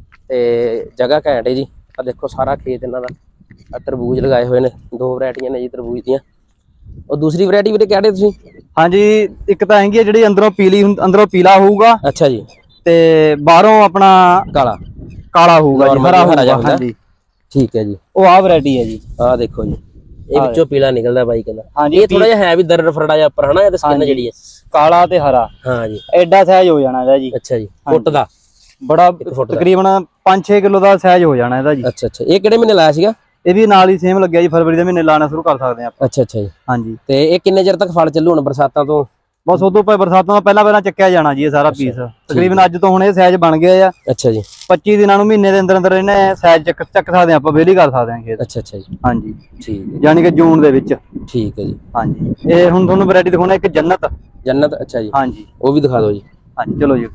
ਤੇ ਜਗ੍ਹਾ ਘੈਂਟ ਹੈ ਜੀ। ਆ ਦੇਖੋ ਸਾਰਾ ਖੇਤ ਇਹਨਾਂ ਦਾ। ਆ ਤਰਬੂਜ ਲਗਾਏ ਹੋਏ ਨੇ, ਦੋ ਵੈਰਾਈਟੀਆਂ ਨੇ ਜੀ ਤਰਬੂਜ ਦੀਆਂ। ਉਹ ਦੂਸਰੀ ਵੈਰਾਈਟੀ ਵੀਰੇ ਕਹਿ ਰਹੇ ਤੁਸੀਂ? ਹਾਂਜੀ, ਇੱਕ ਤਾਂ ਹੈਗੀ ਹੈ ਜਿਹੜੀ ਅੰਦਰੋਂ ਪੀਲੀ, ਅੰਦਰੋਂ ਪੀਲਾ ਹੋਊਗਾ। ਅੱਛਾ ਜੀ। ਤੇ ਬਾਹਰੋਂ ਆਪਣਾ ਕਾਲਾ ਕਾਲਾ ਹੋਊਗਾ ਜੀ, ਹਰਾ ਹੋਊਗਾ। ਹਾਂਜੀ, ਠੀਕ ਹੈ ਜੀ। ਉਹ ਆ ਵੈਰਾਈਟੀ ਹੈ ਜੀ। ਆਹ ਦੇਖੋ ਜੀ, ਇਹ ਵਿੱਚੋਂ ਪੀਲਾ ਨਿਕਲਦਾ ਬਾਈ ਕਹਿੰਦਾ। ਹਾਂਜੀ, ਇਹ ਥੋੜਾ ਜਿਹਾ ਹੈ ਵੀ ਦਰੜ ਫਰੜਾ ਜਿਹਾ ਉੱਪਰ ਹਨਾ, ਇਹਦੀ ਸਕਿਨ ਜਿਹੜੀ ਹੈ ਕਾਲਾ ਤੇ ਹਰਾ। ਹਾਂ ਜੀ, ਐਡਾ ਸਾਈਜ਼ ਹੋ ਜਾਣਾ ਇਹਦਾ ਜੀ। ਅੱਛਾ ਜੀ, ਫੁੱਟ ਦਾ ਬੜਾ, ਤਕਰੀਬਨ ਪੰਜ ਛੇ ਕਿਲੋ ਦਾ ਸਾਈਜ਼ ਹੋ ਜਾਣਾ ਇਹਦਾ ਜੀ। ਅੱਛਾ ਅੱਛਾ। ਇਹ ਕਿਹੜੇ ਮਹੀਨੇ ਲਾਇਆ ਸੀਗਾ? ਇਹ ਵੀ ਨਾਲ ਹੀ ਸੇਮ ਲੱਗਿਆ ਜੀ, ਫਰਵਰੀ ਦੇ ਮਹੀਨੇ ਲਾਣਾ ਸ਼ੁਰੂ ਕਰ ਸਕਦੇ ਆਪਾਂ। ਅੱਛਾ ਅੱਛਾ ਜੀ। ਹਾਂਜੀ। ਤੇ ਇਹ ਕਿੰਨੇ ਚਿਰ ਤੱਕ ਫਲ ਚੱਲੂ ਹੁਣ ਬਰਸਾਤਾਂ ਤੋਂ? ਬਸ ਉਦੋਂ ਪਏ ਬਰਸਾਤਾਂ ਤੋਂ ਪਹਿਲਾਂ ਪਹਿਲਾਂ ਚੱਕਿਆ ਜਾਣਾ ਜੀ ਇਹ ਸਾਰਾ ਪੀਸ। ਤਕਰੀਬਨ ਅੱਜ ਤੋਂ ਹੁਣ ਇਹ ਸਾਈਜ਼ ਬਣ ਗਿਆ ਆ। ਅੱਛਾ ਜੀ। ਪੱਚੀ ਦਿਨਾਂ ਨੂੰ, ਮਹੀਨੇ ਦੇ ਅੰਦਰ ਅੰਦਰ ਇਹਨੇ ਸਾਈਜ਼ ਚੱਕ ਚੱਕ ਸਕਦੇ ਆਪਾਂ, ਵੇਲੀ ਕਰ ਸਕਦੇ ਹਾਂ ਖੇਤ। ਅੱਛਾ ਅੱਛਾ ਜੀ। ਹਾਂਜੀ, ਠੀਕ ਹੈ। ਯਾਨੀ ਕਿ ਜੂਨ ਦੇ ਵਿੱਚ। ਠੀਕ ਹੈ ਜੀ। ਹਾਂਜੀ। ਇਹ ਹੁਣ ਤੁਹਾਨੂੰ ਵੈਰਾਈਟੀ ਦਿਖਾਉਣਾ ਇੱਕ ਜੰਨਤ। ਜੰਨਤ? ਅੱਛਾ ਜੀ। ਹਾਂਜੀ, ਉਹ ਵੀ ਦਿਖਾ ਦਿਓ ਜੀ। ਹਾਂਜੀ, ਚਲੋ ਜੀ।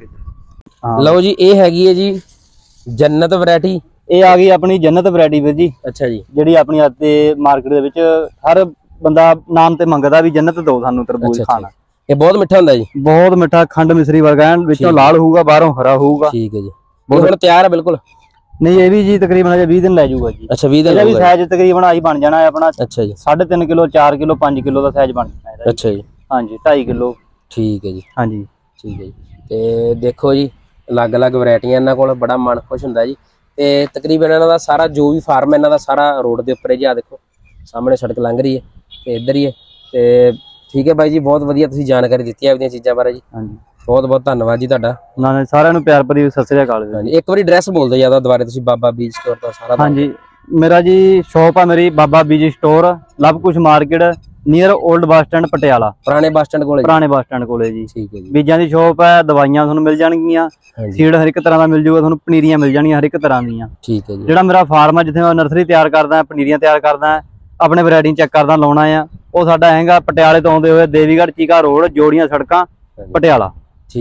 ਲਓ ਜੀ, ਇਹ ਹੈਗੀ ਹੈ ਜੀ ਜੰਨਤ ਵੈਰਾਈਟੀ। ਇਹ ਆ ਗਈ ਆਪਣੀ ਜੰਨਤ ਵੈਰਾਈਟੀ ਵੀਰ ਜੀ। ਅੱਛਾ ਜੀ। ਜਿਹੜੀ ਆਪਣੀ ਅੱਜ ਦੇ ਮਾਰਕੀਟ ਦੇ ਵਿੱਚ ਹਰ ਬੰਦਾ ਨਾਮ ਤੇ ਮੰਗਦਾ ਵੀ ਜੰਨਤ ਦਿਓ ਸਾਨੂੰ ਤਰਬੂਜ ਖਾਣਾ। ਇਹ ਬਹੁਤ ਮਿੱਠਾ ਹੁੰਦਾ ਜੀ? ਬਹੁਤ ਮਿੱਠਾ, ਖੰਡ ਮਿਸਰੀ ਵਰਗਾ, ਵਿੱਚੋਂ ਲਾਲ ਹੋਊਗਾ, ਬਾਹਰੋਂ ਹਰਾ ਹੋਊਗਾ। ਠੀਕ ਹੈ ਜੀ। ਹੁਣ ਤਿਆਰ ਹੈ ਬਿਲਕੁਲ? ਨਹੀਂ, ਇਹ ਵੀ ਜੀ ਤਕਰੀਬਨ ਅਜੇ ਵੀਹ ਦਿਨ ਲੈ ਜਾਊਗਾ ਜੀ। ਅੱਛਾ, ਵੀਹ ਦਿਨ। ਇਹਦਾ ਵੀ ਸਾਈਜ਼ ਤਕਰੀਬਨ ਆਹੀ ਬਣ ਜਾਣਾ ਹੈ ਆਪਣਾ। ਅੱਛਾ ਜੀ। ਸਾਢੇ ਤਿੰਨ ਕਿਲੋ, ਚਾਰ ਕਿਲੋ, ਪੰਜ ਕਿਲੋ ਦਾ ਸਾਈਜ਼ ਬਣ ਜਾਣਾ ਇਹਦਾ। ਅੱਛਾ ਜੀ। ਹਾਂਜੀ, ਢਾਈ ਕਿਲੋ। ਠੀਕ ਹੈ ਜੀ। ਹਾਂਜੀ, ਠੀਕ ਹੈ ਜੀ। ਤੇ ਦੇਖੋ ਜੀ ਅਲੱਗ-ਅਲੱਗ ਵੈਰਾਈਟੀਆਂ ਇਹਨਾਂ ਕੋਲ, ਬੜਾ ਮਨ ਖੁਸ਼ ਹੁੰਦਾ ਜੀ। ਤੇ ਤਕਰੀਬਨ ਇਹਨਾਂ ਦਾ ਸਾਰਾ ਜੋ ਵੀ ਫਾਰਮ ਇਹਨਾਂ ਦਾ ਸਾਰਾ ਰੋਡ ਦੇ ਉੱਪਰ ਹੈ ਜੀ। ਆ ਦੇਖੋ ਸਾਹਮਣੇ ਸੜਕ ਲੰਘ ਰਹੀ ਹੈ ਤੇ ਇੱਧਰ ਹੀ ਹੈ। ਤੇ ਠੀਕ ਹੈ ਬਾਈ ਜੀ, ਬਹੁਤ ਵਧੀਆ ਤੁਸੀਂ ਜਾਣਕਾਰੀ ਦਿੱਤੀ ਆਪਣੀਆਂ ਚੀਜ਼ਾਂ ਬਾਰੇ ਜੀ। ਹਾਂਜੀ, ਬਹੁਤ ਬਹੁਤ ਧੰਨਵਾਦ ਜੀ ਤੁਹਾਡਾ। ਨਾ ਸਾਰਿਆਂ ਨੂੰ ਪਿਆਰ ਭਰੀ ਸਤਿ ਸ੍ਰੀ ਅਕਾਲ। ਹਾਂਜੀ, ਇੱਕ ਵਾਰੀ ਐਡਰੈਸ ਬੋਲ ਦਿਓ ਜਿਆਦਾ ਦੁਬਾਰੇ ਤੁਸੀਂ, ਬਾਬਾ ਬੀਜ ਸਟੋਰ ਦਾ ਸਾਰਾ। ਹਾਂਜੀ, ਮੇਰਾ ਜੀ ਸ਼ੌਪ ਆ ਮੇਰੀ ਬਾਬਾ Beej store, Luv Kush market, near old bus stand Patiala. ਪੁਰਾਣੇ ਬੱਸ ਸਟੈਂਡ ਕੋਲੇ? ਪੁਰਾਣੇ ਬੱਸ ਸਟੈਂਡ ਕੋਲੇ ਜੀ। ਠੀਕ ਹੈ ਜੀ। ਬੀਜਾਂ ਦੀ ਸ਼ੌਪ ਹੈ, ਦਵਾਈਆਂ ਤੁਹਾਨੂੰ ਮਿਲ ਜਾਣਗੀਆਂ, ਸੀਡ ਹਰ ਇੱਕ ਤਰ੍ਹਾਂ ਦਾ ਮਿਲ ਜੂਗਾ ਤੁਹਾਨੂੰ, ਪਨੀਰੀਆਂ ਮਿਲ ਜਾਣਗੀਆਂ ਹਰ ਇੱਕ ਤਰ੍ਹਾਂ ਦੀਆਂ। ਠੀਕ ਹੈ ਜੀ। ਜਿਹੜਾ ਮੇਰਾ ਫਾਰਮ ਹੈ ਜਿੱਥੇ ਮੈਂ ਨਰਸਰੀ ਤਿਆਰ ਕਰਦਾ, ਪਨੀਰੀਆਂ ਤਿਆਰ ਕਰਦਾ, ਆਪਣੇ ਵੈਰਾਈਟੀ ਚੈੱਕ ਕਰਦਾ, ਲਾਉਣਾ ਆ, ਉਹ ਸਾਡਾ ਹੈਗਾ ਪਟਿਆਲੇ ਤੋਂ ਆਉਂਦੇ ਹੋਏ ਦੇਵੀਗੜ੍ਹ ਚੀਕਾ ਰੋਡ, ਜੋੜੀਆਂ ਸੜਕਾਂ, ਪਟਿਆਲਾ। ਠੀਕ ਹੈ ਜੀ।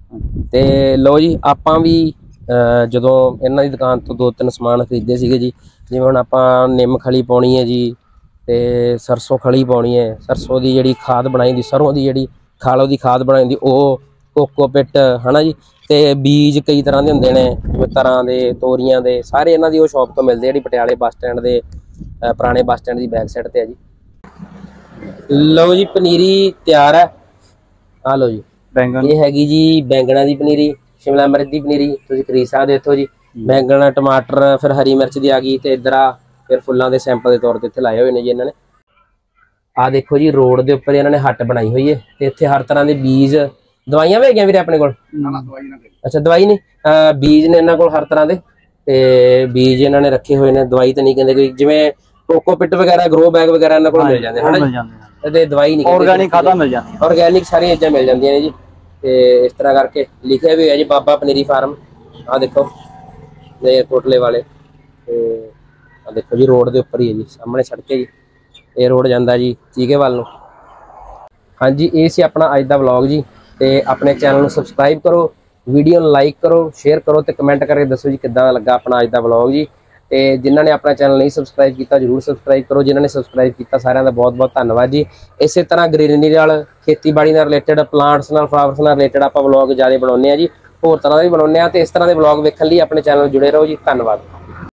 ਤੇ ਲਓ ਜੀ ਆਪਾਂ ਵੀ ਜਦੋਂ ਇਹਨਾਂ ਦੀ ਦੁਕਾਨ ਤੋਂ ਦੋ ਤਿੰਨ ਸਮਾਨ ਖਰੀਦੇ ਸੀਗੇ ਜੀ, ਜਿਵੇਂ ਹੁਣ ਆਪਾਂ ਨਿੰਮ ਖਲੀ ਪਾਉਣੀ ਹੈ ਜੀ ਤੇ ਸਰਸੋਂ ਖਲੀ ਪਾਉਣੀ ਹੈ, ਸਰਸੋਂ ਦੀ ਜਿਹੜੀ ਖਾਦ ਬਣਾਈ ਦੀ, ਸਰੋਂ ਦੀ ਜਿਹੜੀ ਖਾਲੋ ਦੀ ਖਾਦ ਬਣਾਈ ਦੀ ਉਹ, ਕੋਕੋਪਿਟ ਹਨਾ ਜੀ, ਤੇ ਬੀਜ ਕਈ ਤਰ੍ਹਾਂ ਦੇ ਹੁੰਦੇ ਨੇ ਜਿਵੇਂ ਤਰ੍ਹਾਂ ਦੇ, ਤੋਰੀਆਂ ਦੇ, ਸਾਰੇ ਇਹਨਾਂ ਦੀ ਉਹ ਸ਼ਾਪ ਤੋਂ ਮਿਲਦੇ ਜਿਹੜੀ ਪਟਿਆਲੇ ਬੱਸ ਸਟੈਂਡ ਦੇ ਪੁਰਾਣੇ ਬੱਸ ਸਟੈਂਡ ਦੀ ਬੈਕ ਸਾਈਡ ਤੇ ਹੈ ਜੀ। ਲਓ ਜੀ ਪਨੀਰੀ ਤਿਆਰ ਹੈ, ਆ ਲਓ ਜੀ ਬੈਂਗਣ, ਇਹ ਹੈਗੀ ਜੀ ਬੈਂਗਣਾ ਦੀ ਪਨੀਰੀ, ਸ਼ਿਮਲਾ ਮਿਰਚ ਦੀ ਪਨੀਰੀ ਤੁਸੀਂ ਖਰੀਦ ਸਕਦੇ ਇੱਥੋਂ ਜੀ। ਬੈਂਗਣ, ਟਮਾਟਰ, ਫਿਰ ਹਰੀ ਮਿਰਚ ਦੀ ਆ ਗਈ, ਤੇ ਇੱਧਰ ਆ ਫਿਰ ਫੁੱਲਾਂ ਦੇ ਸੈਂਪਲ ਦੇ ਤੌਰ ਤੇ ਇੱਥੇ ਲਾਏ ਹੋਏ ਨੇ ਜੀ ਇਹਨਾਂ ਨੇ। ਆਹ ਦੇਖੋ ਜੀ ਰੋਡ ਦੇ ਉੱਪਰ ਇਹਨਾਂ ਨੇ ਹੱਟ ਬਣਾਈ ਹੋਈ ਹੈ, ਤੇ ਇੱਥੇ ਹਰ ਤਰ੍ਹਾਂ ਦੇ ਬੀਜ, ਦਵਾਈਆਂ ਵੀ ਹੈਗੀਆਂ ਵੀਰੇ ਆਪਣੇ ਕੋਲ? ਅੱਛਾ ਦਵਾਈ ਨਹੀਂ, ਬੀਜ ਨੇ ਇਹਨਾਂ ਕੋਲ ਹਰ ਤਰ੍ਹਾਂ ਦੇ, ਤੇ ਬੀਜ ਇਹਨਾਂ ਨੇ ਰੱਖੇ ਹੋਏ ਨੇ, ਦਵਾਈ ਤਾਂ ਨਹੀਂ ਕਹਿੰਦੇ ਕੋਈ, ਜਿਵੇਂ ਕੋਕੋਪਿਟ ਵਗੈਰਾ, ਗਰੋ ਬੈਗ ਵਗੈਰਾ ਇਹਨਾਂ ਕੋਲ ਮਿਲ ਜਾਂਦੇ ਹਨ, ਤੇ ਦਵਾਈ ਨਹੀਂ, ਆਰਗੈਨਿਕ ਖਾਦਾਂ ਮਿਲ ਜਾਂਦੀਆਂ, ਆਰਗੈਨਿਕ ਸਾਰੀਆਂ ਚੀਜ਼ਾਂ ਮਿਲ ਜਾਂਦੀਆਂ ਨੇ ਜੀ। ਤੇ ਇਸ ਤਰ੍ਹਾਂ ਕਰਕੇ ਲਿਖਿਆ ਵੀ ਹੈ ਜੀ ਬਾਬਾ ਪਨੀਰੀ ਫਾਰਮ, ਆਹ ਦੇਖੋ ਦੇ ਕੋਟਲੇ ਵਾਲੇ, ਤੇ ਆਹ ਦੇਖੋ ਜੀ ਰੋਡ ਦੇ ਉੱਪਰ ਹੀ ਹੈ ਜੀ, ਸਾਹਮਣੇ ਸੜਕ ਹੈ ਜੀ, ਇਹ ਰੋਡ ਜਾਂਦਾ ਜੀ ਚੀਕੇ ਵੱਲ ਨੂੰ। ਹਾਂਜੀ ਇਹ ਸੀ ਆਪਣਾ ਅੱਜ ਦਾ ਵਲੌਗ ਜੀ, ਤੇ ਆਪਣੇ ਚੈਨਲ ਨੂੰ ਸਬਸਕ੍ਰਾਈਬ ਕਰੋ, ਵੀਡੀਓ ਨੂੰ ਲਾਈਕ ਕਰੋ, ਸ਼ੇਅਰ ਕਰੋ, ਤੇ ਕਮੈਂਟ ਕਰਕੇ ਦੱਸੋ ਜੀ ਕਿੱਦਾਂ ਲੱਗਾ ਆਪਣਾ ਅੱਜ ਦਾ ਵਲੌਗ ਜੀ। ਤੇ ਜਿਨ੍ਹਾਂ ਨੇ ਆਪਣਾ ਚੈਨਲ ਨਹੀਂ ਸਬਸਕ੍ਰਾਈਬ ਕੀਤਾ ਜ਼ਰੂਰ ਸਬਸਕ੍ਰਾਈਬ ਕਰੋ, ਜਿਨ੍ਹਾਂ ਨੇ ਸਬਸਕ੍ਰਾਈਬ ਕੀਤਾ ਸਾਰਿਆਂ ਦਾ ਬਹੁਤ ਬਹੁਤ ਧੰਨਵਾਦ ਜੀ। ਇਸੇ ਤਰ੍ਹਾਂ ਗ੍ਰੀਨਰੀ ਨਾਲ, ਖੇਤੀਬਾੜੀ ਨਾਲ ਰਿਲੇਟਡ, ਪਲਾਂਟਸ ਨਾਲ, ਫਲਾਵਰਸ ਨਾਲ ਰਿਲੇਟਡ ਆਪਾਂ ਵਲੌਗ ਜ਼ਿਆਦਾ ਬਣਾਉਂਦੇ ਹਾਂ ਜੀ, ਹੋਰ ਤਰ੍ਹਾਂ ਦੇ ਵੀ ਬਣਾਉਂਦੇ ਹਾਂ, ਤੇ ਇਸ ਤਰ੍ਹਾਂ ਦੇ ਵਲੌਗ ਵੇਖਣ ਲਈ ਆਪਣੇ ਚੈਨਲ ਜੁੜੇ ਰਹੋ ਜੀ। ਧੰਨਵਾਦ।